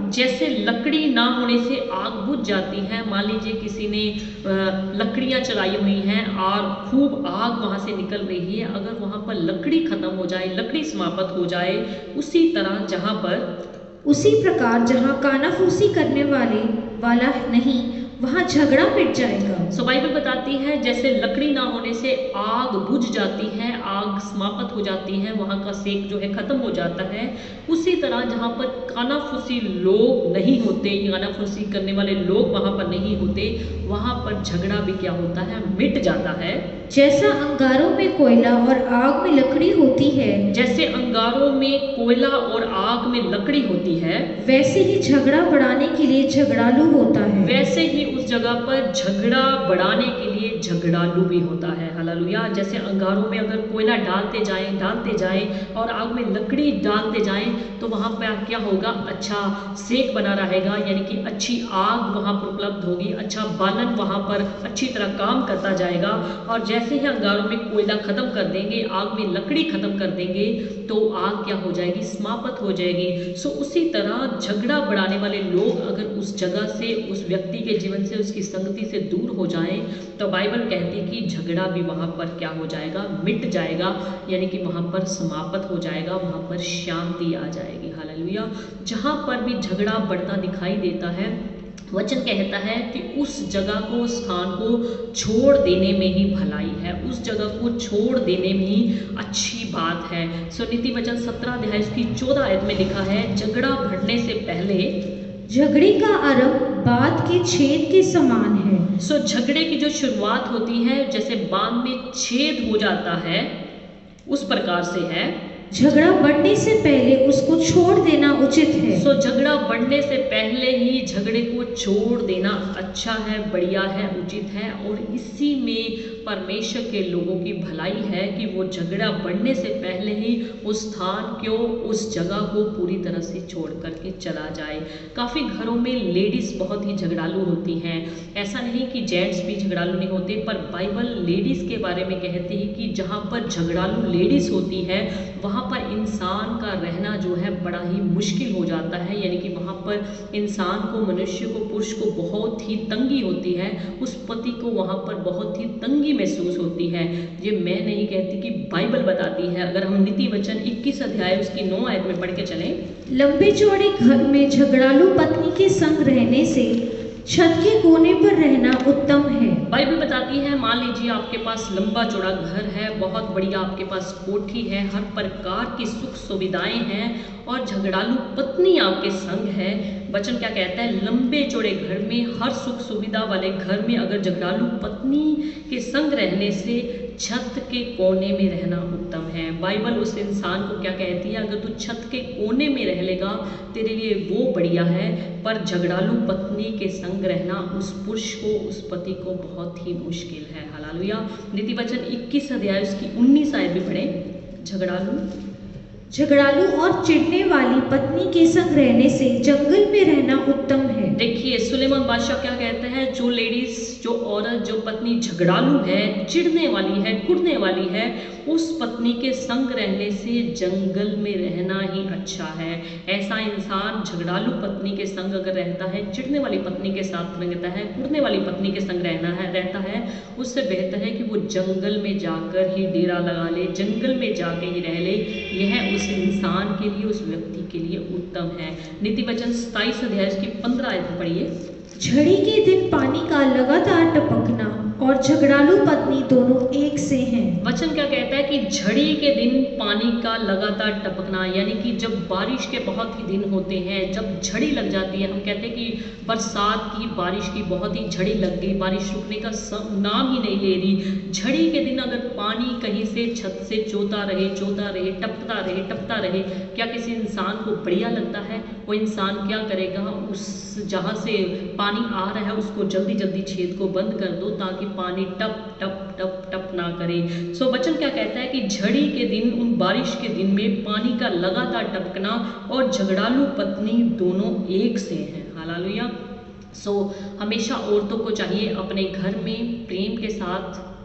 जैसे लकड़ी ना होने से आग बुझ जाती है। मान लीजिए किसी ने लकड़ियाँ चलाई हुई हैं और खूब आग वहाँ से निकल रही है, अगर वहाँ पर लकड़ी खत्म हो जाए, लकड़ी समाप्त हो जाए, उसी तरह जहाँ पर उसी प्रकार जहाँ कानाफूसी करने वाले वाला नहीं, वहाँ झगड़ा मिट जाएगा। सो बाइबल बताती है जैसे लकड़ी ना होने से आग बुझ जाती है, आग समाप्त हो जाती है, वहाँ का सेक जो है खत्म हो जाता है, उसी तरह जहाँ पर कानाफूसी लोग नहीं होते, कानाफूसी करने वाले लोग वहाँ पर नहीं होते, वहाँ पर झगड़ा भी क्या होता है, मिट जाता है। जैसा अंगारों में कोयला और आग में लकड़ी होती है, जैसे अंगारों में कोयला और आग में लकड़ी होती है, वैसे ही झगड़ा बढ़ाने के लिए झगड़ालू होता है। वैसे ही उस जगह पर झगड़ा बढ़ाने के लिए झगड़ालू भी होता है। हालेलुया। जैसे अंगारों में अगर कोयला डालते जाएं डालते जाएं और आग में लकड़ी डालते जाएं तो वहाँ पर क्या होगा, अच्छा सेक बना रहेगा, यानी कि अच्छी आग वहाँ पर उपलब्ध होगी, अच्छा बालन वहाँ पर अच्छी तरह काम करता जाएगा। और जैसे ही अंगारों में कोयला खत्म कर देंगे, आग में लकड़ी खत्म कर देंगे, तो आग क्या हो जाएगी, समाप्त हो जाएगी। सो उसी तरह झगड़ा बढ़ाने वाले लोग अगर उस जगह से, उस व्यक्ति के जीवन से, उसकी संगति से दूर हो जाएं, तो बाइबल कहती है कि झगड़ा भी वहाँ पर क्या हो जाएगा, मिट जाएगा, यानी कि वहाँ पर समाप्त हो जाएगा, वहाँ पर शांति आ जाएगी। हालेलुया। जहाँ पर भी झगड़ा बढ़ता दिखाई देता है, वचन कहता है कि उस जगह को, स्थान को छोड़ देने में ही भलाई है, उस जगह को छोड़ देने में ही अच्छी बात है। सो नीति वचन सत्रह अध्याय उसकी चौदह आयत में लिखा है, झगड़ा बढ़ने से पहले झगड़े का आरंभ बात के छेद के समान है। सो झगड़े की जो शुरुआत होती है, जैसे बांध में छेद हो जाता है, उस प्रकार से है। झगड़ा बढ़ने से पहले उसको छोड़ देना उचित है। सो झगड़ा बढ़ने से पहले ही झगड़े को छोड़ देना अच्छा है, बढ़िया है, उचित है। और इसी में परमेश्वर के लोगों की भलाई है कि वो झगड़ा बढ़ने से पहले ही उस स्थान को, उस जगह को पूरी तरह से छोड़ करके चला जाए। काफ़ी घरों में लेडीज़ बहुत ही झगड़ालू होती हैं। ऐसा नहीं कि जेंट्स भी झगड़ालू नहीं होते, पर बाइबल लेडीज़ के बारे में कहती है कि जहाँ पर झगड़ालू लेडीज़ होती है, वहाँ पर इंसान का रहना जो है बड़ा ही मुश्किल हो जाता है, यानी कि वहाँ पर इंसान को, मनुष्य को, पुरुष को बहुत ही तंगी होती है, उस पति को वहाँ पर बहुत ही तंगी महसूस होती है। ये मैं नहीं कहती कि बाइबल बताती है। अगर हम नीति वचन इक्कीस अध्याय उसकी नौ आयत में पढ़ के चलें, लंबे चौड़े घर में झगड़ालू पत्नी के संग रहने से छत के कोने पर रहना उत्तम है। बाइबल बताती है, मान लीजिए आपके पास लंबा चौड़ा घर है, बहुत बढ़िया आपके पास कोठी है, हर प्रकार की सुख सुविधाएं हैं और झगड़ालू पत्नी आपके संग है। वचन क्या कहता है, लंबे चौड़े घर में, हर सुख सुविधा वाले घर में अगर झगड़ालू पत्नी के संग रहने से छत के कोने में रहना उत्तम है। बाइबल उस इंसान को क्या कहती है, अगर तू छत के कोने में रह लेगा तेरे लिए वो बढ़िया है, पर झगड़ालू पत्नी के संग रहना उस पुरुष को, उस पति को बहुत ही मुश्किल है। हालेलुया। नीति वचन इक्कीस अध्याय उसकी उन्नीस आयत भी पढ़ें। झगड़ालू झगड़ालू और चिढ़ने वाली पत्नी के संग रहने से जंगल में रहना उत्तम है। देखिए सुलेमान बादशाह क्या कहते हैं, जो लेडीज, जो औरत, जो पत्नी झगड़ालू है, चिढ़ने वाली है, कुटने वाली है, उस पत्नी के संग रहने से जंगल में रहना ही अच्छा है। ऐसा इंसान झगड़ालू पत्नी के संग अगर रहता है, चिढ़ने वाली पत्नी के साथ रहता है, कुटने वाली पत्नी के संग रहना है रहता है उससे बेहतर है कि वो जंगल में जाकर ही डेरा लगा ले, जंगल में जाके ही रह ले। यह उस इंसान के लिए, उस व्यक्ति के लिए उत्तम है। नीति वचन सताईस अध्याय की पंद्रह आयत पढ़िए। झड़ी के दिन पानी का लगातार टपकना और झगड़ालू पत्नी दोनों एक से हैं। वचन क्या कहता है कि झड़ी के दिन पानी का लगातार टपकना, यानी कि जब बारिश के बहुत ही दिन होते हैं, जब झड़ी लग जाती है, हम कहते हैं कि बरसात की, बारिश की बहुत ही झड़ी लग गई, बारिश रुकने का नाम ही नहीं ले रही। झड़ी के दिन अगर पानी कहीं से छत से चोता रहे, चोता रहे, टपता रहे, टपता रहे, क्या किसी इंसान को बढ़िया लगता है? वो इंसान क्या करेगा, उस जहाँ से पानी आ रहा है उसको जल्दी जल्दी छेद को बंद कर दो ताकि पानी टप टप टप टप ना करे। सो वचन क्या कहता है कि झड़ी के दिन, उन बारिश के दिन में पानी का लगातार टपकना और झगड़ालू पत्नी दोनों एक से हैं। हालेलुया। सो हमेशा औरतों को चाहिए अपने घर में प्रेम के साथ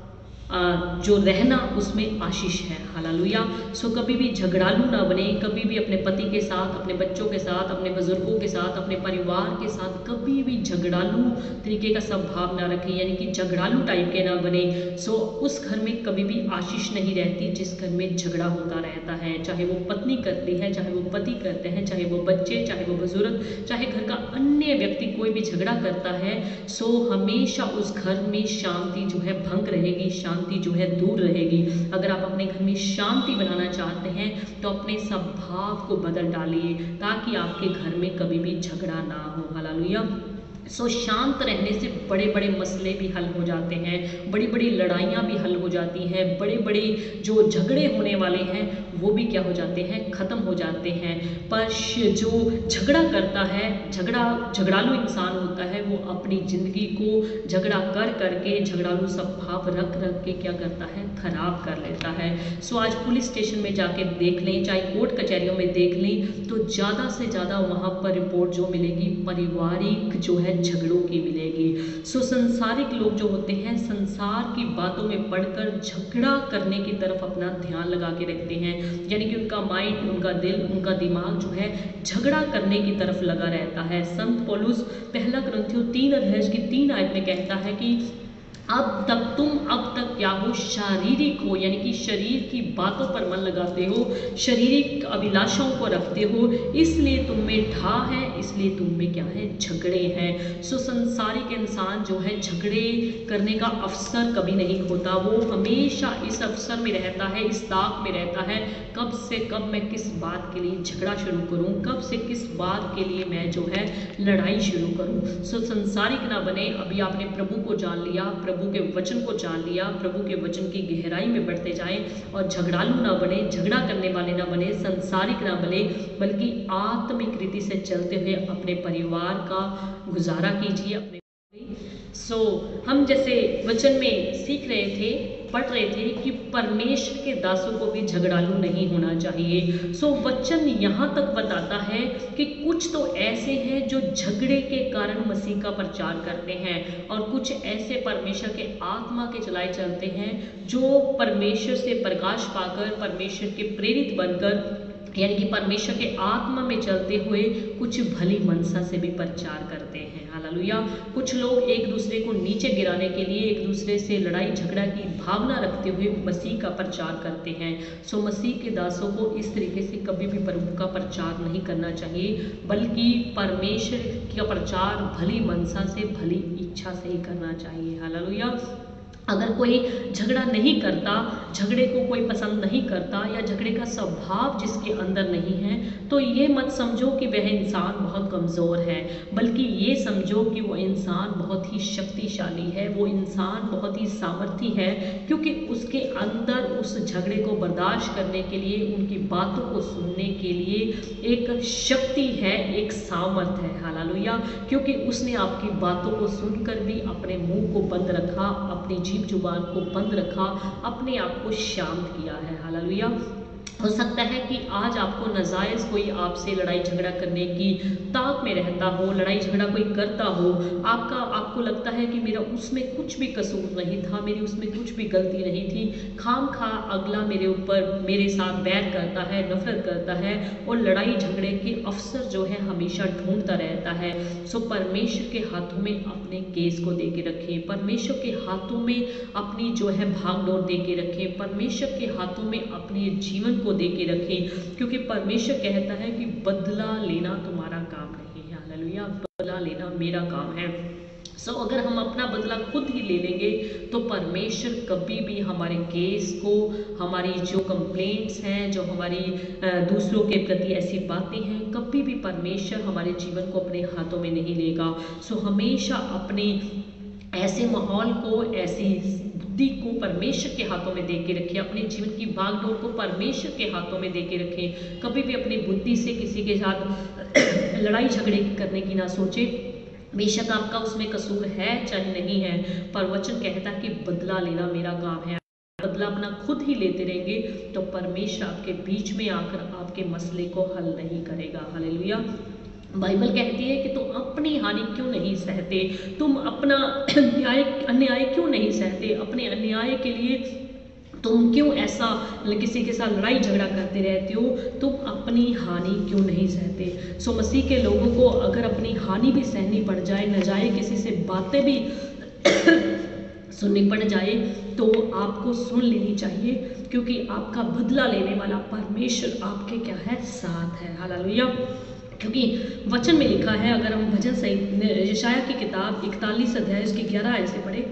जो रहना उसमें आशीष है। हालेलुया। सो कभी भी झगड़ालू ना बने, कभी भी अपने पति के साथ, अपने बच्चों के साथ, अपने बुजुर्गों के साथ, अपने परिवार के साथ कभी भी झगड़ालू तरीके का स्वभाव ना रखें, यानी कि झगड़ालू टाइप के ना बने। सो उस घर में कभी भी आशीष नहीं रहती जिस घर में झगड़ा होता रहता है, चाहे वो पत्नी करती है, चाहे वो पति करते हैं, चाहे वो बच्चे, चाहे वो बुजुर्ग, चाहे घर का अन्य व्यक्ति कोई भी झगड़ा करता है। सो हमेशा उस घर में शांति जो है भंग रहेगी, शांति जो है दूर रहेगी। अगर आप अपने घर में शांति बनाना चाहते हैं तो अपने स्वभाव को बदल डालिए ताकि आपके घर में कभी भी झगड़ा ना हो। हालेलुया। सो शांत रहने से बड़े बड़े मसले भी हल हो जाते हैं, बड़ी बड़ी लड़ाइयाँ भी हल हो जाती हैं, बड़े बड़े जो झगड़े होने वाले हैं वो भी क्या हो जाते हैं, ख़त्म हो जाते हैं। पर जो झगड़ा करता है, झगड़ा झगड़ालू इंसान होता है, वो अपनी ज़िंदगी को झगड़ा कर करके, झगड़ालू स्वभाव रख रख के क्या करता है, खराब कर लेता है। सो आज पुलिस स्टेशन में जाके देख लें, चाहे कोर्ट कचहरियों में देख लें, तो ज़्यादा से ज़्यादा वहाँ पर रिपोर्ट जो मिलेगी पारिवारिक जो है झगड़ों की मिलेगी। सो संसारिक लोग जो होते हैं संसार की बातों में पढ़कर झगड़ा करने की तरफ अपना ध्यान लगा के रखते हैं, यानी कि उनका माइंड, उनका दिल, उनका दिमाग जो है झगड़ा करने की तरफ लगा रहता है। संत पौलुस पहला ग्रंथियों तीन अध्याय की तीन आयत में कहता है कि अब तक तुम अब तक क्या हो, शारीरिक हो, यानी कि शरीर की बातों पर मन लगाते हो, शारीरिक अभिलाषाओं को रखते हो, इसलिए तुम में ढा है, इसलिए तुम में क्या है, झगड़े हैं। सो संसारिक इंसान जो है झगड़े करने का अवसर कभी नहीं खोता, वो हमेशा इस अवसर में रहता है, इस ताक में रहता है, कब से कब मैं किस बात के लिए झगड़ा शुरू करूं, कब से किस बात के लिए मैं जो है लड़ाई शुरू करूं। सो संसारिक ना बने। अभी आपने प्रभु को जान लिया, प्रभु के वचन को जान लिया, प्रभु के वचन की गहराई में बढ़ते जाएं और झगड़ालू ना बने, झगड़ा करने वाले ना बने, संसारिक ना बने, बल्कि आत्मिक रीति से चलते हुए अपने परिवार का गुजारा कीजिए। अपने सो so, हम जैसे वचन में सीख रहे थे, पढ़ रहे थे कि परमेश्वर के दासों को भी झगड़ालू नहीं होना चाहिए। सो so, वचन यहाँ तक बताता है कि कुछ तो ऐसे हैं जो झगड़े के कारण मसीह का प्रचार करते हैं, और कुछ ऐसे परमेश्वर के आत्मा के चलाए चलते हैं जो परमेश्वर से प्रकाश पाकर, परमेश्वर के प्रेरित बनकर, यानी कि परमेश्वर के आत्मा में चलते हुए कुछ भली मनसा से भी प्रचार करते हैं। हालेलुया। कुछ लोग एक दूसरे को नीचे गिराने के लिए, एक दूसरे से लड़ाई झगड़ा की भावना रखते हुए मसीह का प्रचार करते हैं। सो मसीह के दासों को इस तरीके से कभी भी प्रभु का प्रचार नहीं करना चाहिए, बल्कि परमेश्वर का प्रचार भली मनसा से, भली इच्छा से ही करना चाहिए। हालेलुया। अगर कोई झगड़ा नहीं करता, झगड़े को कोई पसंद नहीं करता, या झगड़े का स्वभाव जिसके अंदर नहीं है, तो ये मत समझो कि वह इंसान बहुत कमज़ोर है, बल्कि ये समझो कि वो इंसान बहुत ही शक्तिशाली है, वो इंसान बहुत ही सामर्थी है, क्योंकि उसके अंदर उस झगड़े को बर्दाश्त करने के लिए, उनकी बातों को सुनने के लिए एक शक्ति है, एक सामर्थ है। हालेलुया। क्योंकि उसने आपकी बातों को सुनकर भी अपने मुंह को बंद रखा, अपनी जीभ जुबान को बंद रखा, अपने आप को शांत किया है। हालेलुया। हो सकता है कि आज आपको नाजायज़ कोई आपसे लड़ाई झगड़ा करने की ताक में रहता हो, लड़ाई झगड़ा कोई करता हो, आपका आपको लगता है कि मेरा उसमें कुछ भी कसूर नहीं था, मेरी उसमें कुछ भी गलती नहीं थी, खाम खा अगला मेरे ऊपर, मेरे साथ बैर करता है, नफरत करता है, और लड़ाई झगड़े के अवसर जो है हमेशा ढूंढता रहता है। सो परमेश्वर के हाथों में अपने केस को दे के रखें, परमेश्वर के हाथों में अपनी जो है भाग दौड़ दे के रखें, परमेश्वर के हाथों में अपने जीवन को दे के रखें, क्योंकि परमेश्वर कहता है कि बदला लेना तुम्हारा काम नहीं है। हालेलुया। बदला लेना मेरा काम है। सो so, अगर हम अपना बदला खुद ही ले लेंगे तो परमेश्वर कभी भी हमारे केस को, हमारी जो कंप्लेंट्स हैं, जो हमारी दूसरों के प्रति ऐसी बातें हैं, कभी भी परमेश्वर हमारे जीवन को अपने हाथों में नहीं लेगा। सो so, हमेशा अपने ऐसे माहौल को, ऐसी बुद्धि को परमेश्वर के हाथों में दे के रखें, अपने जीवन की भागदौड़ को परमेश्वर के हाथों में दे के रखें। कभी भी अपनी बुद्धि से किसी के साथ लड़ाई झगड़े करने की ना सोचे, बेशक आपका उसमें कसूर है चाहे नहीं है, पर वचन कहता है कि बदला लेना मेरा काम है। बदला अपना खुद ही लेते रहेंगे तो परमेश्वर आपके बीच में आकर आपके मसले को हल नहीं करेगा। हालेलुया। बाइबल कहती है कि तुम अपनी हानि क्यों नहीं सहते, तुम अपना न्याय अन्याय क्यों नहीं सहते, अपने अन्याय के लिए तुम क्यों ऐसा किसी के साथ लड़ाई झगड़ा करते रहते हो, तुम अपनी हानि क्यों नहीं सहते। सो मसीह के लोगों को अगर अपनी हानि भी सहनी पड़ जाए, न जाए किसी से बातें भी सुननी पड़ जाए, तो आपको सुन लेनी चाहिए, क्योंकि आपका बदला लेने वाला परमेश्वर आपके क्या है, साथ है। हालेलुया। क्योंकि वचन में लिखा है, अगर हम भजन संहिता यशाया की किताब इकतालीस अध्याय उसकी ग्यारह आयत से पढ़े,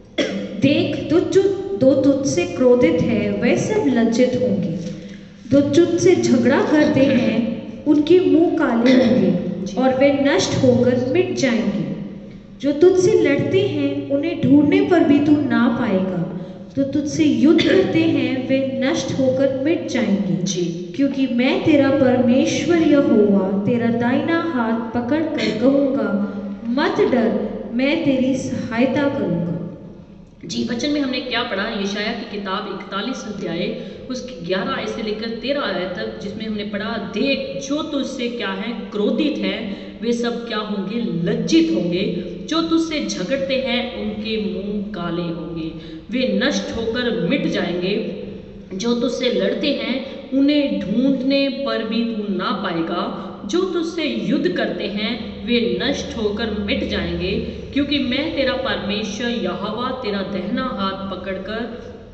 देख तुझ जो दो तुझसे क्रोधित है वे सब लज्जित होंगे, जो तुझसे झगड़ा करते हैं उनके मुंह काले होंगे और वे नष्ट होकर मिट जाएंगे। जो तुझसे लड़ते हैं उन्हें ढूंढने पर भी तू ना पाएगा, जो तुझसे युद्ध करते हैं वे नष्ट होकर मिट जाएंगे। जी, क्योंकि मैं तेरा परमेश्वर यहोवा तेरा दाहिना हाथ पकड़ कर कहूँगा, मत डर, मैं तेरी सहायता करूँगा। जी, वचन में हमने क्या पढ़ा, यशाया की किताब इकतालीस अध्याय उसकी ग्यारह आयत से लेकर तेरह आयत तक, जिसमें हमने पढ़ा, देख जो तुझसे क्या है, क्रोधित है वे सब क्या होंगे, लज्जित होंगे, जो तुझसे झगड़ते हैं उनके मुंह काले होंगे, वे नष्ट होकर मिट जाएंगे, जो तुझसे लड़ते हैं उन्हें ढूंढने पर भी तू ना पाएगा, जो तुझसे युद्ध करते हैं वे नष्ट होकर मिट जाएंगे, क्योंकि मैं तेरा परमेश्वर यहोवा तेरा दाहिना हाथ पकड़कर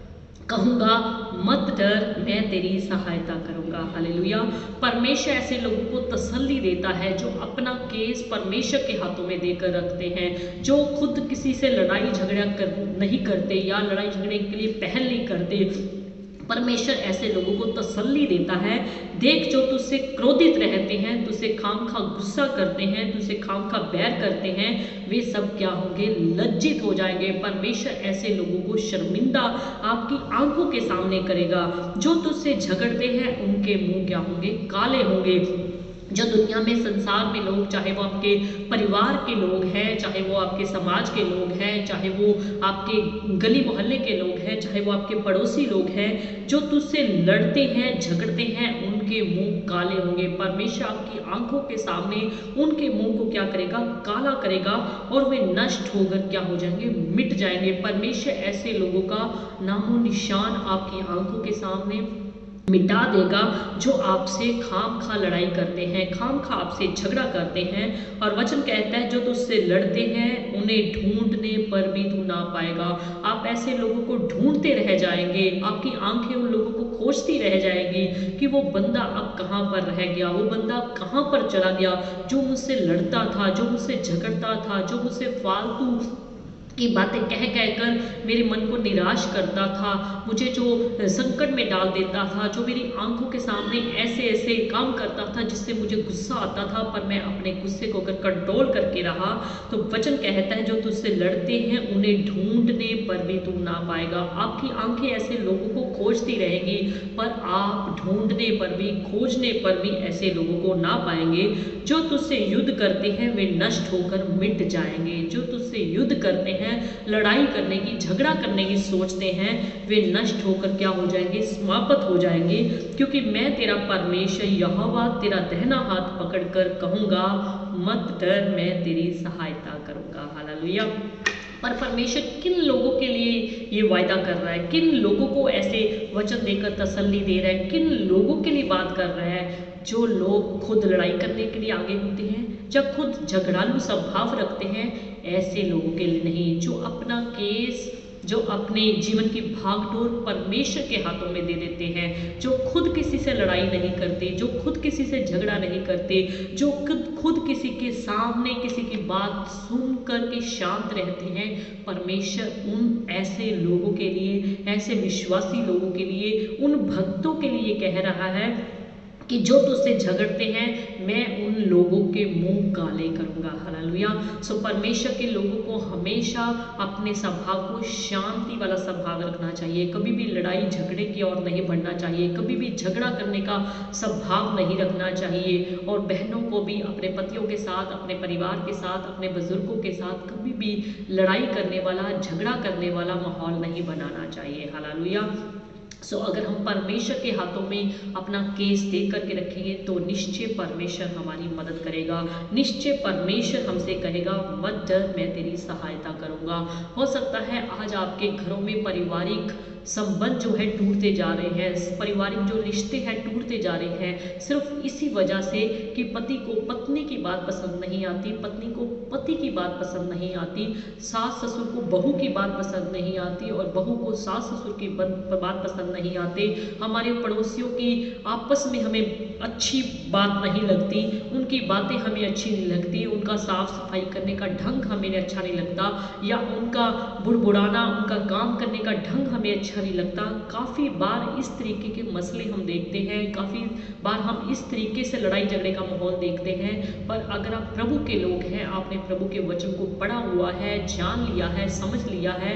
कहूँगा, मत डर, मैं तेरी सहायता करूँगा। हालेलुया। परमेश्वर ऐसे लोगों को तसल्ली देता है जो अपना केस परमेश्वर के हाथों में देकर रखते हैं, जो खुद किसी से लड़ाई झगड़ा कर नहीं करते या लड़ाई झगड़े के लिए पहल नहीं करते। परमेश्वर ऐसे लोगों को तसल्ली देता है, देख जो तुझसे क्रोधित रहते हैं, तुझसे खाम खा गुस्सा करते हैं, तुझसे खाम खा बैर करते हैं, वे सब क्या होंगे, लज्जित हो जाएंगे। परमेश्वर ऐसे लोगों को शर्मिंदा आपकी आंखों के सामने करेगा। जो तुझसे झगड़ते हैं उनके मुंह क्या होंगे, काले होंगे। जो दुनिया में संसार में लोग, चाहे वो आपके परिवार के लोग हैं, चाहे वो आपके समाज के लोग हैं, चाहे वो आपके गली मोहल्ले के लोग हैं, चाहे वो आपके पड़ोसी लोग हैं, जो तुझसे लड़ते हैं झगड़ते हैं उनके मुंह काले होंगे। परमेश्वर आपकी आंखों के सामने उनके मुंह को क्या करेगा, काला करेगा, और वे नष्ट होकर क्या हो जाएंगे, मिट जाएंगे। परमेश्वर ऐसे लोगों का नामो निशान आपकी आंखों के सामने मिटा देगा, जो आपसे खाम खा लड़ाई करते हैं, खाम खा आपसे झगड़ा करते हैं। और वचन कहता है, जो तुझसे लड़ते हैं उन्हें ढूंढने पर भी तू ना पाएगा। आप ऐसे लोगों को ढूंढते रह जाएंगे, आपकी आंखें उन लोगों को खोजती रह जाएंगी कि वो बंदा अब कहाँ पर रह गया, वो बंदा कहाँ पर चला गया, जो मुझसे लड़ता था, जो मुझसे झगड़ता था, जो मुझसे फालतू की बातें कह कह कर मेरे मन को निराश करता था, मुझे जो संकट में डाल देता था, जो मेरी आंखों के सामने ऐसे ऐसे काम करता था जिससे मुझे गुस्सा आता था, पर मैं अपने गुस्से को अगर कंट्रोल करके रहा, तो वचन कहता है, जो तुझसे लड़ते हैं उन्हें ढूंढने पर भी तू ना पाएगा। आपकी आंखें ऐसे लोगों को खोजती रहेगी, पर आप ढूंढने पर भी, खोजने पर भी ऐसे लोगों को ना पाएंगे। जो तुझसे युद्ध करते हैं वे नष्ट होकर मिट जाएंगे। जो तुझसे युद्ध करते हैं, लड़ाई करने की, झगड़ा करने की सोचते हैं, वे नष्ट होकर क्या हो जाएंगे, समाप्त हो जाएंगे। क्योंकि मैं तेरा परमेश्वर यहोवा तेरा दाहिना हाथ पकड़कर कहूँगा, मत डर, मैं तेरी सहायता करूँगा। हालेलुया। पर परमेश्वर किन लोगों के लिए ये वायदा कर रहा है, किन लोगों को ऐसे वचन देकर तसल्ली दे रहा है, किन लोगों के लिए बात कर रहा है? जो लोग खुद लड़ाई करने के लिए आगे होते हैं, जब खुद झगड़ालू स्वभाव रखते हैं, ऐसे लोगों के लिए नहीं। जो अपना केस, जो अपने जीवन की भागदौड़ परमेश्वर के हाथों में दे देते हैं, जो खुद किसी से लड़ाई नहीं करते, जो खुद किसी से झगड़ा नहीं करते, जो खुद खुद किसी के सामने किसी की बात सुन कर के शांत रहते हैं, परमेश्वर उन ऐसे लोगों के लिए, ऐसे विश्वासी लोगों के लिए, उन भक्तों के लिए कह रहा है कि जो तुझसे झगड़ते हैं मैं उन लोगों के मुंह काले करूंगा। हालेलुया। सो परमेश्वर के लोगों को हमेशा अपने स्वभाव को शांति वाला स्वभाव रखना चाहिए, कभी भी लड़ाई झगड़े की ओर नहीं बढ़ना चाहिए, कभी भी झगड़ा करने का स्वभाव नहीं रखना चाहिए। और बहनों को भी अपने पतियों के साथ, अपने परिवार के साथ, अपने बुजुर्गों के साथ कभी भी लड़ाई करने वाला, झगड़ा करने वाला माहौल नहीं बनाना चाहिए। हालेलुया। सो so, अगर हम परमेश्वर के हाथों में अपना केस दे करके रखेंगे तो निश्चय परमेश्वर हमारी मदद करेगा। निश्चय परमेश्वर हमसे कहेगा मत डर, मैं तेरी सहायता करूंगा। हो सकता है आज आपके घरों में पारिवारिक संबंध जो है टूटते जा रहे हैं, पारिवारिक जो रिश्ते हैं टूटते जा रहे हैं, सिर्फ इसी वजह से कि पति को पत्नी की बात पसंद नहीं आती, पत्नी को पति की बात पसंद नहीं आती, सास ससुर को बहू की बात पसंद नहीं आती और बहू को सास ससुर की बात पसंद नहीं आती, हमारे पड़ोसियों की आपस में हमें अच्छी बात नहीं लगती, उनकी बातें हमें अच्छी नहीं लगती, उनका साफ सफाई करने का ढंग हमें अच्छा नहीं लगता, या उनका बुड़बुड़ाना, उनका काम करने का ढंग हमें अच्छा नहीं लगता। काफ़ी बार इस तरीके के मसले हम देखते हैं, काफ़ी बार हम इस तरीके से लड़ाई झगड़े का माहौल देखते हैं। पर अगर आप प्रभु के लोग हैं, आपने प्रभु के वचन को पढ़ा हुआ है, जान लिया है, समझ लिया है,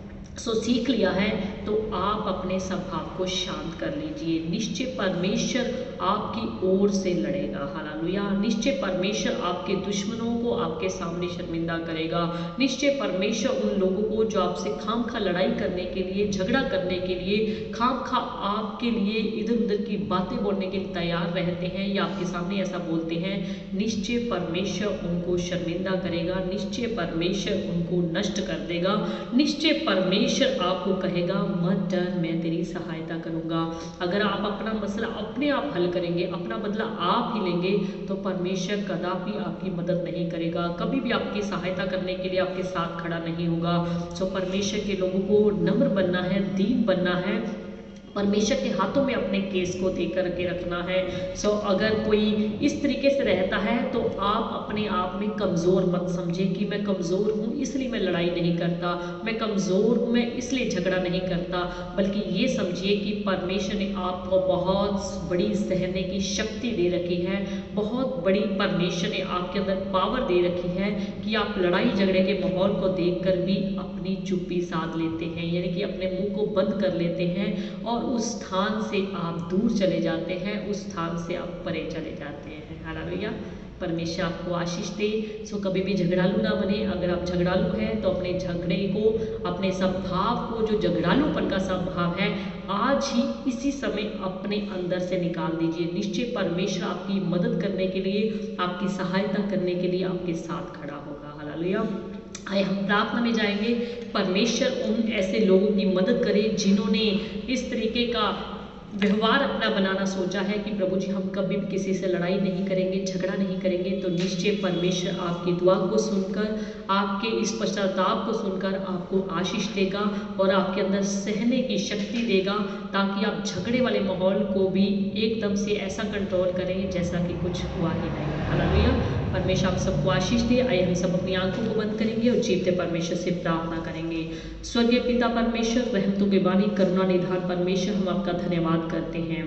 सो सीख लिया है, तो आप अपने स्वभाव को शांत कर लीजिए। निश्चय परमेश्वर आपकी ओर से लड़ेगा। हालेलुया। निश्चय परमेश्वर आपके दुश्मनों को आपके सामने शर्मिंदा करेगा। निश्चय परमेश्वर उन लोगों को जो आपसे खाम खा लड़ाई करने के लिए, झगड़ा करने के लिए, खाम खा आपके लिए इधर उधर की बातें बोलने के लिए तैयार रहते हैं या आपके सामने ऐसा बोलते हैं, निश्चय परमेश्वर उनको शर्मिंदा करेगा। निश्चय परमेश्वर उनको नष्ट कर देगा। निश्चय परमेश्वर परमेश्वर आपको कहेगा मत डर, मैं तेरी सहायता करूंगा। अगर आप अपना मसला अपने आप हल करेंगे, अपना बदला आप ही लेंगे, तो परमेश्वर कदापि आपकी मदद नहीं करेगा, कभी भी आपकी सहायता करने के लिए आपके साथ खड़ा नहीं होगा। सो परमेश्वर के लोगों को नम्र बनना है, दीन बनना है, परमेश्वर के हाथों में अपने केस को दे करके रखना है। सो अगर कोई इस तरीके से रहता है तो आप अपने आप में कमज़ोर मत समझें कि मैं कमज़ोर हूँ इसलिए मैं लड़ाई नहीं करता, मैं कमज़ोर हूँ मैं इसलिए झगड़ा नहीं करता, बल्कि ये समझिए कि परमेश्वर ने आपको बहुत बड़ी सहने की शक्ति दे रखी है, बहुत बड़ी परमेश्वर ने आपके अंदर पावर दे रखी है कि आप लड़ाई झगड़े के माहौल को देखकर भी अपनी चुप्पी साध लेते हैं, यानी कि अपने मुंह को बंद कर लेते हैं और उस स्थान से आप दूर चले जाते हैं, उस स्थान से आप परे चले जाते हैं। हालेलुया। परमेश्वर आपको आशीष दे। सो कभी भी झगड़ालू ना बने। अगर आप झगड़ालू हैं तो अपने झगड़े को, अपने स्वभाव को, जो झगड़ालूपन का स्वभाव है, आज ही इसी समय अपने अंदर से निकाल दीजिए। निश्चय परमेश्वर आपकी मदद करने के लिए, आपकी सहायता करने के लिए आपके साथ खड़ा होगा। हालेलुया। आए हम प्रार्थना में जाएंगे। परमेश्वर उन ऐसे लोगों की मदद करे जिन्होंने इस तरीके का व्यवहार अपना बनाना सोचा है कि प्रभु जी हम कभी भी किसी से लड़ाई नहीं करेंगे, झगड़ा नहीं करेंगे, तो निश्चय परमेश्वर आपकी दुआ को सुनकर, आपके इस पश्चाताप को सुनकर आपको आशीष देगा और आपके अंदर सहने की शक्ति देगा, ताकि आप झगड़े वाले माहौल को भी एकदम से ऐसा कंट्रोल करें जैसा कि कुछ हुआ ही नहीं। हालेलुया। परमेश्वर आप सबको आशीष दे। आइए हम सब अपनी आंखों को बंद करेंगे और जीवते परमेश्वर से प्रार्थना करेंगे। स्वर्गीय पिता परमेश्वर, रहमतों के बानी, करुणा निधान परमेश्वर, हम आपका धन्यवाद करते हैं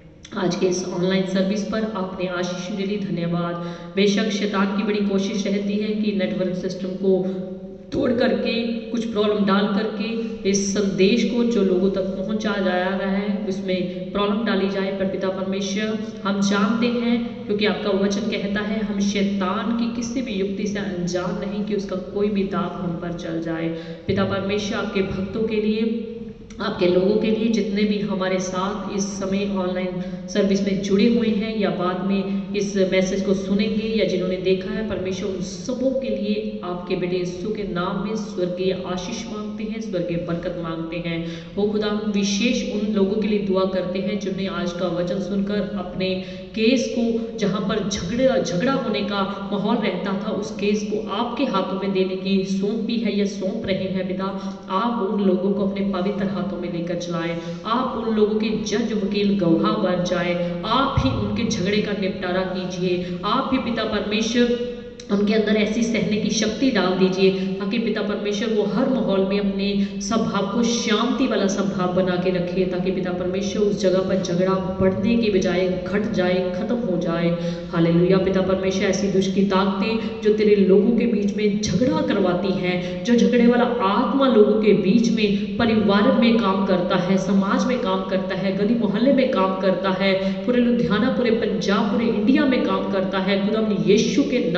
आज के इस ऑनलाइन सर्विस पर आपने आशीष के लिए धन्यवाद। बेशक शैतान की बड़ी कोशिश रहती है कि नेटवर्क सिस्टम को तोड़ करके, कुछ प्रॉब्लम डाल करके इस संदेश को जो लोगों तक पहुंचा जा रहा है उसमें प्रॉब्लम डाली जाए। पर पिता परमेश्वर, हम जानते हैं क्योंकि आपका वचन कहता है हम शैतान की किसी भी युक्ति से अनजान नहीं कि उसका कोई भी दाग हम पर चल जाए। पिता परमेश्वर, आपके भक्तों के लिए, आपके लोगों के लिए, जितने भी हमारे साथ इस समय ऑनलाइन सर्विस में जुड़े हुए हैं या बाद में इस मैसेज को सुनेंगे या जिन्होंने देखा है, परमेश्वर उन सबों के लिए आपके बेटे यीशु के नाम में स्वर्गीय आशीष मांगते हैं, स्वर्गीय बरकत मांगते हैं। वो खुदा हम विशेष उन लोगों के लिए दुआ करते हैं जिन्हें आज का वचन सुनकर अपने केस को, जहाँ पर झगड़े झगड़ा होने का माहौल रहता था, उस केस को आपके हाथों में देने की सौंपी है या सौंप रहे हैं। पिता, आप उन लोगों को अपने पवित्र हाथों में लेकर चलाएं, आप उन लोगों के जज, वकील, गवाह बन जाए, आप ही उनके झगड़े का निपटारा कीजिए। आप ही पिता परमेश्वर उनके अंदर ऐसी सहने की शक्ति डाल दीजिए ताकि पिता परमेश्वर वो हर माहौल में अपने स्वभाव को शांति वाला स्वभाव बना के रखे, ताकि पिता परमेश्वर उस जगह पर झगड़ा बढ़ने के बजाय घट जाए, खत्म हो जाए। हालेलुया। पिता परमेश्वर, ऐसी दुष्ट की ताकतें जो तेरे लोगों के बीच में झगड़ा करवाती हैं, जो झगड़े वाला आत्मा लोगों के बीच में, परिवार में काम करता है, समाज में काम करता है, गली मोहल्ले में काम करता है, पूरे लुधियाना, पूरे पंजाब, पूरे इंडिया में काम करता है, खुदा अपने यीशु के नाम में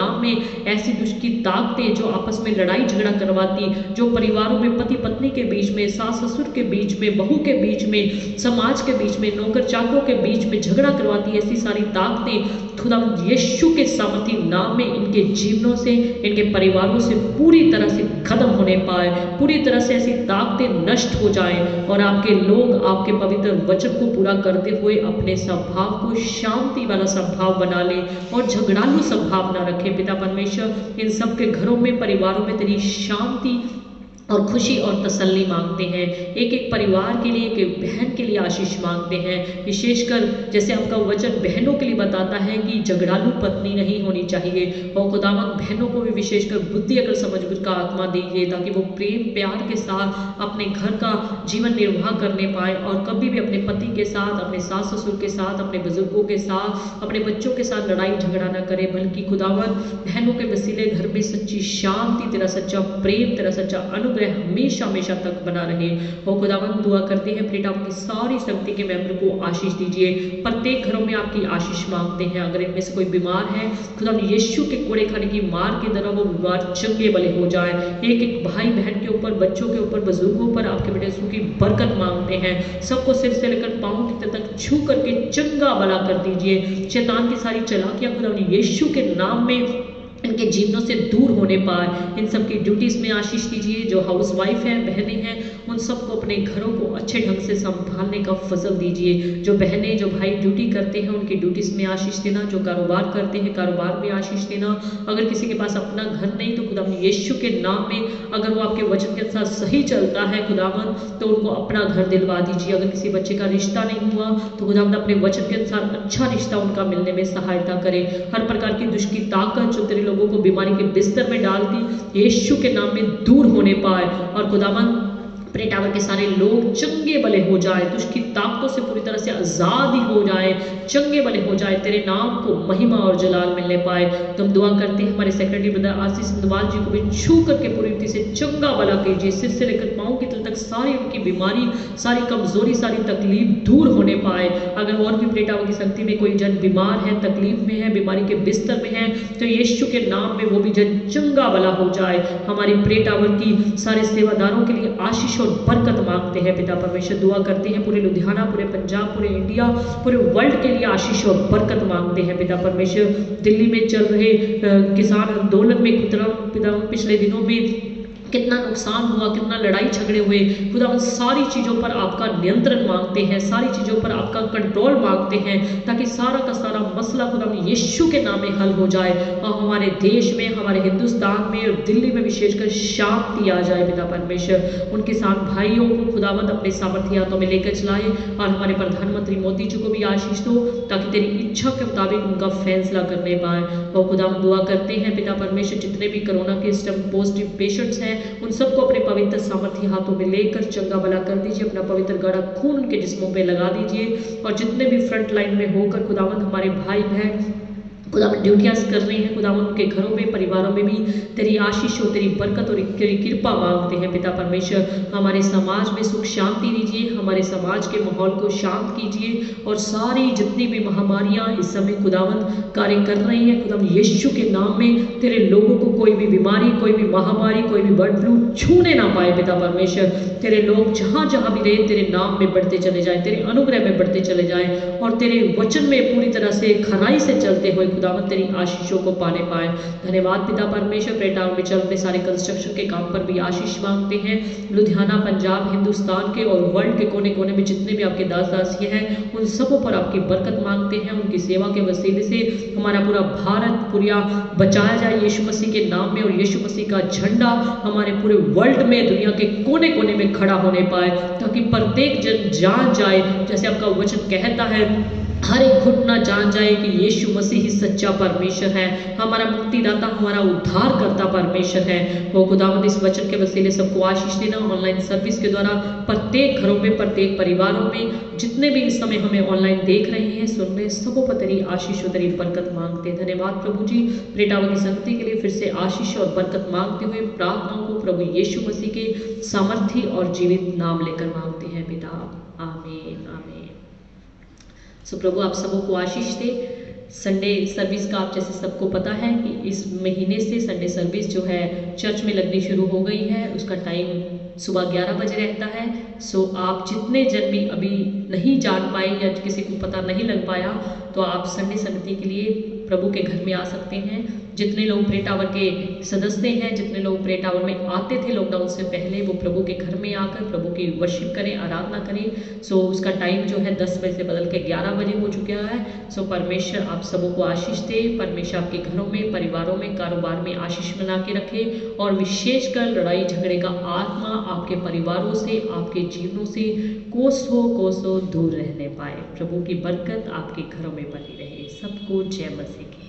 ऐसी दुष्ट की ताकतें जो आपस में लड़ाई झगड़ा करवाती, जो परिवारों में पति पत्नी के बीच में, सास ससुर के बीच में, बहू के बीच में, समाज के बीच में, नौकर चाकरों के बीच में झगड़ा करवाती, ऐसी सारी ताकतें खुदा यीशु के सामर्थी नाम में इनके जीवनों से, इनके परिवारों से पूरी तरह से खत्म होने पाए, पूरी तरह से ऐसी ताकतें नष्ट हो जाएं और आपके लोग आपके पवित्र वचन को पूरा करते हुए अपने स्वभाव को शांति वाला स्वभाव बना ले और झगड़ालू स्वभाव ना रखे। पिता परमेश्वर, इन सब के घरों में, परिवारों में तेरी शांति और खुशी और तसल्ली मांगते हैं। एक एक परिवार के लिए, एक एक बहन के लिए आशीष मांगते हैं। विशेषकर जैसे आपका वचन बहनों के लिए बताता है कि झगड़ालू पत्नी नहीं होनी चाहिए, और खुदावंद बहनों को भी विशेषकर बुद्धि अगर समझ बुझ का आत्मा दीजिए, ताकि वो प्रेम प्यार के साथ अपने घर का जीवन निर्वाह करने पाए और कभी भी अपने पति के साथ, अपने सास ससुर के साथ, अपने बुजुर्गों के साथ, अपने बच्चों के साथ लड़ाई झगड़ा न करे, बल्कि खुदावंद बहनों के वसीले घर में सच्ची शांति, तेरा सच्चा प्रेम, तेरा सच्चा अनु हमेशा हमेशा तक बना रहे। और खुदावंद दुआ करते हैं बेटा अपनी सारी संगति के मेंबर को आशीष दीजिए, प्रत्येक घरों में आपकी आशीष मांगते हैं। अगर इनमें से कोई बीमार है, खुदावंद यीशु के कोड़े खाने की मार की तरह वो बीमार चंगे भले हो जाए। एक एक भाई बहन के ऊपर, बच्चों के ऊपर, बुजुर्गों पर आपके बेटे यीशु की बरकत मांगते हैं। सबको सिर से लेकर पांव की तक छू करके चंगा भला कर दीजिए। शैतान की सारी चालाकियां खुदावंद यीशु के नाम में इनके जीवनों से दूर होने पाए। इन सब की ड्यूटीज में आशीष दीजिए। जो हाउस वाइफ है, बहनें हैं, उन सबको अपने घरों को अच्छे ढंग से संभालने का फजल दीजिए। जो बहनें, जो भाई ड्यूटी करते हैं, उनकी ड्यूटीज में आशीष देना। जो कारोबार करते हैं, कारोबार में आशीष देना। अगर किसी के पास अपना घर नहीं, तो खुदावंद यीशु के नाम में अगर वो आपके वचन के साथ सही चलता है खुदावंद, तो उनको अपना घर दिलवा दीजिए। अगर किसी बच्चे का रिश्ता नहीं हुआ, तो खुदावंद अपने वचन के अनुसार अच्छा रिश्ता उनका मिलने में सहायता करे। हर प्रकार की दुष्ट की ताकत जो तेरे लोगों को बीमारी के बिस्तर में डालती, यीशु के नाम में दूर होने पाए। और खुदावंद प्रे टावर के सारे लोग चंगे भले हो जाए, दुष्ट की ताकतों से पूरी तरह से आजादी हो जाए, चंगे भले हो जाए, तेरे नाम को महिमा और जलाल मिलने पाए। तो हम दुआ करते हैं हमारे सेक्रेटरी ब्रदर आशीष संधवाल जी को भी छू करके पूरी रीति से चंगा भला कीजिए। सिर से लेकर पांव के तल तक सारी उनकी बीमारी, सारी कमजोरी, सारी तकलीफ दूर होने पाए। अगर और भी प्रे टावर की संगति में कोई जन बीमार है, तकलीफ में है, बीमारी के बिस्तर में है, तो यीशु के नाम में वो भी जन चंगा भला हो जाए। हमारी प्रे टावर की सारे सेवादारों के लिए आशीष और बरकत मांगते हैं। पिता परमेश्वर, दुआ करते हैं पूरे लुधियाना, पूरे पंजाब, पूरे इंडिया, पूरे वर्ल्ड के लिए आशीष और बरकत मांगते हैं। पिता परमेश्वर, दिल्ली में चल रहे किसान आंदोलन में खुदा पिता पिछले दिनों में कितना नुकसान हुआ, कितना लड़ाई झगड़े हुए, खुदा उन सारी चीज़ों पर आपका नियंत्रण मांगते हैं, सारी चीज़ों पर आपका कंट्रोल मांगते हैं, ताकि सारा का सारा मसला खुदा यीशु के नाम में हल हो जाए और हमारे देश में, हमारे हिंदुस्तान में और दिल्ली में विशेषकर शांति आ जाए। पिता परमेश्वर, उन किसान भाइयों को खुदावंद अपने सामर्थ्य हाथों में लेकर चलाए और हमारे प्रधानमंत्री मोदी जी को भी आशीष दो, ताकि तेरी इच्छा के मुताबिक उनका फैसला करने पाए। और खुदावंद दुआ करते हैं पिता परमेश्वर, जितने भी कोरोना के इस टाइम पॉजिटिव पेशेंट्स हैं, उन सबको अपने पवित्र सामर्थ्य हाथों में लेकर चंगा भला कर दीजिए। अपना पवित्र गाढ़ा खून उनके जिस्मों पे लगा दीजिए। और जितने भी फ्रंट लाइन में होकर खुदावंद हमारे भाई बहन खुदावंद ड्यूटियाँ कर रहे हैं, खुदावंद उनके घरों में, परिवारों में भी तेरी आशीष और तेरी बरकत और तेरी कृपा मांगते हैं। पिता परमेश्वर, हमारे समाज में सुख शांति दीजिए, हमारे समाज के माहौल को शांत कीजिए और सारी जितनी भी महामारियां इस समय खुदावंद कार्य कर रही हैं, खुदावंद यीशु के नाम में तेरे लोगों को कोई भी बीमारी, कोई भी महामारी, कोई भी बर्ड फ्लू छूने ना पाए। पिता परमेश्वर, तेरे लोग जहाँ जहाँ भी रहे तेरे नाम में बढ़ते चले जाए, तेरे अनुग्रह में बढ़ते चले जाए और तेरे वचन में पूरी तरह से खराई से चलते हुए खुदावंद तेरी आशीषों को पाने पाए। धन्यवाद पिता परमेश्वर। प्रे टावर में चल रहे सारे कंस्ट्रक्शन के काम पर भी आशीष मांगते हैं। लुधियाना, पंजाब, हिंदुस्तान के और वर्ल्ड के कोने कोने में जितने भी आपके दास दासियां हैं, उन सबों पर आपकी बरकत मांगते हैं। उनकी सेवा के वसीले से हमारा पूरा भारत पूरा बचाया जाए यीशु मसीह के नाम में, और यीशु मसीह का झंडा हमारे पूरे वर्ल्ड में, दुनिया के कोने कोने में खड़ा होने पाए, ताकि प्रत्येक जन जान जाए, जैसे आपका वचन कहता है, हर एक घुटना जान जाए कि यीशु मसीह ही सच्चा परमेश्वर है, हमारा मुक्तिदाता, हमारा उद्धार करता परमेश्वर है। वो खुदावंद इस वचन के वसीले सबको आशीष देना। ऑनलाइन सर्विस के द्वारा प्रत्येक घरों में, प्रत्येक परिवारों में, जितने भी इस समय हमें ऑनलाइन देख रहे हैं, सुन रहे हैं, सबों पर तेरी आशीष और तेरी बरकत मांगते हैं। धन्यवाद प्रभु जी। प्रे टावर की संगति के लिए फिर से आशीष और बरकत मांगते हुए प्रार्थनाओं को प्रभु यीशु मसीह के सामर्थी और जीवित नाम लेकर मांगते हैं पिता, आमीन आमीन। सो प्रभु आप सबों को आशीष दे। संडे सर्विस का आप जैसे सबको पता है कि इस महीने से संडे सर्विस जो है चर्च में लगनी शुरू हो गई है। उसका टाइम सुबह ग्यारह बजे रहता है। सो आप जितने जन भी अभी नहीं जान पाए या किसी को पता नहीं लग पाया तो आप संडे संगति के लिए प्रभु के घर में आ सकते हैं। जितने लोग प्रे टावर के सदस्य हैं, जितने लोग प्रे टावर में आते थे लॉकडाउन से पहले, वो प्रभु के घर में आकर प्रभु की वर्शिप करें, आराधना करें। सो उसका टाइम जो है दस बजे से बदल के ग्यारह बजे हो चुका है। सो परमेश्वर आप सबों को आशीष दे। परमेश्वर आपके घरों में, परिवारों में, कारोबार में आशीष बना के रखे और विशेषकर लड़ाई झगड़े का आत्मा आपके परिवारों से, आपके जीवनों से कोसों कोसों दूर रहने पाए। प्रभु की बरकत आपके घरों में बनी रहे। सबको जय मसीह की।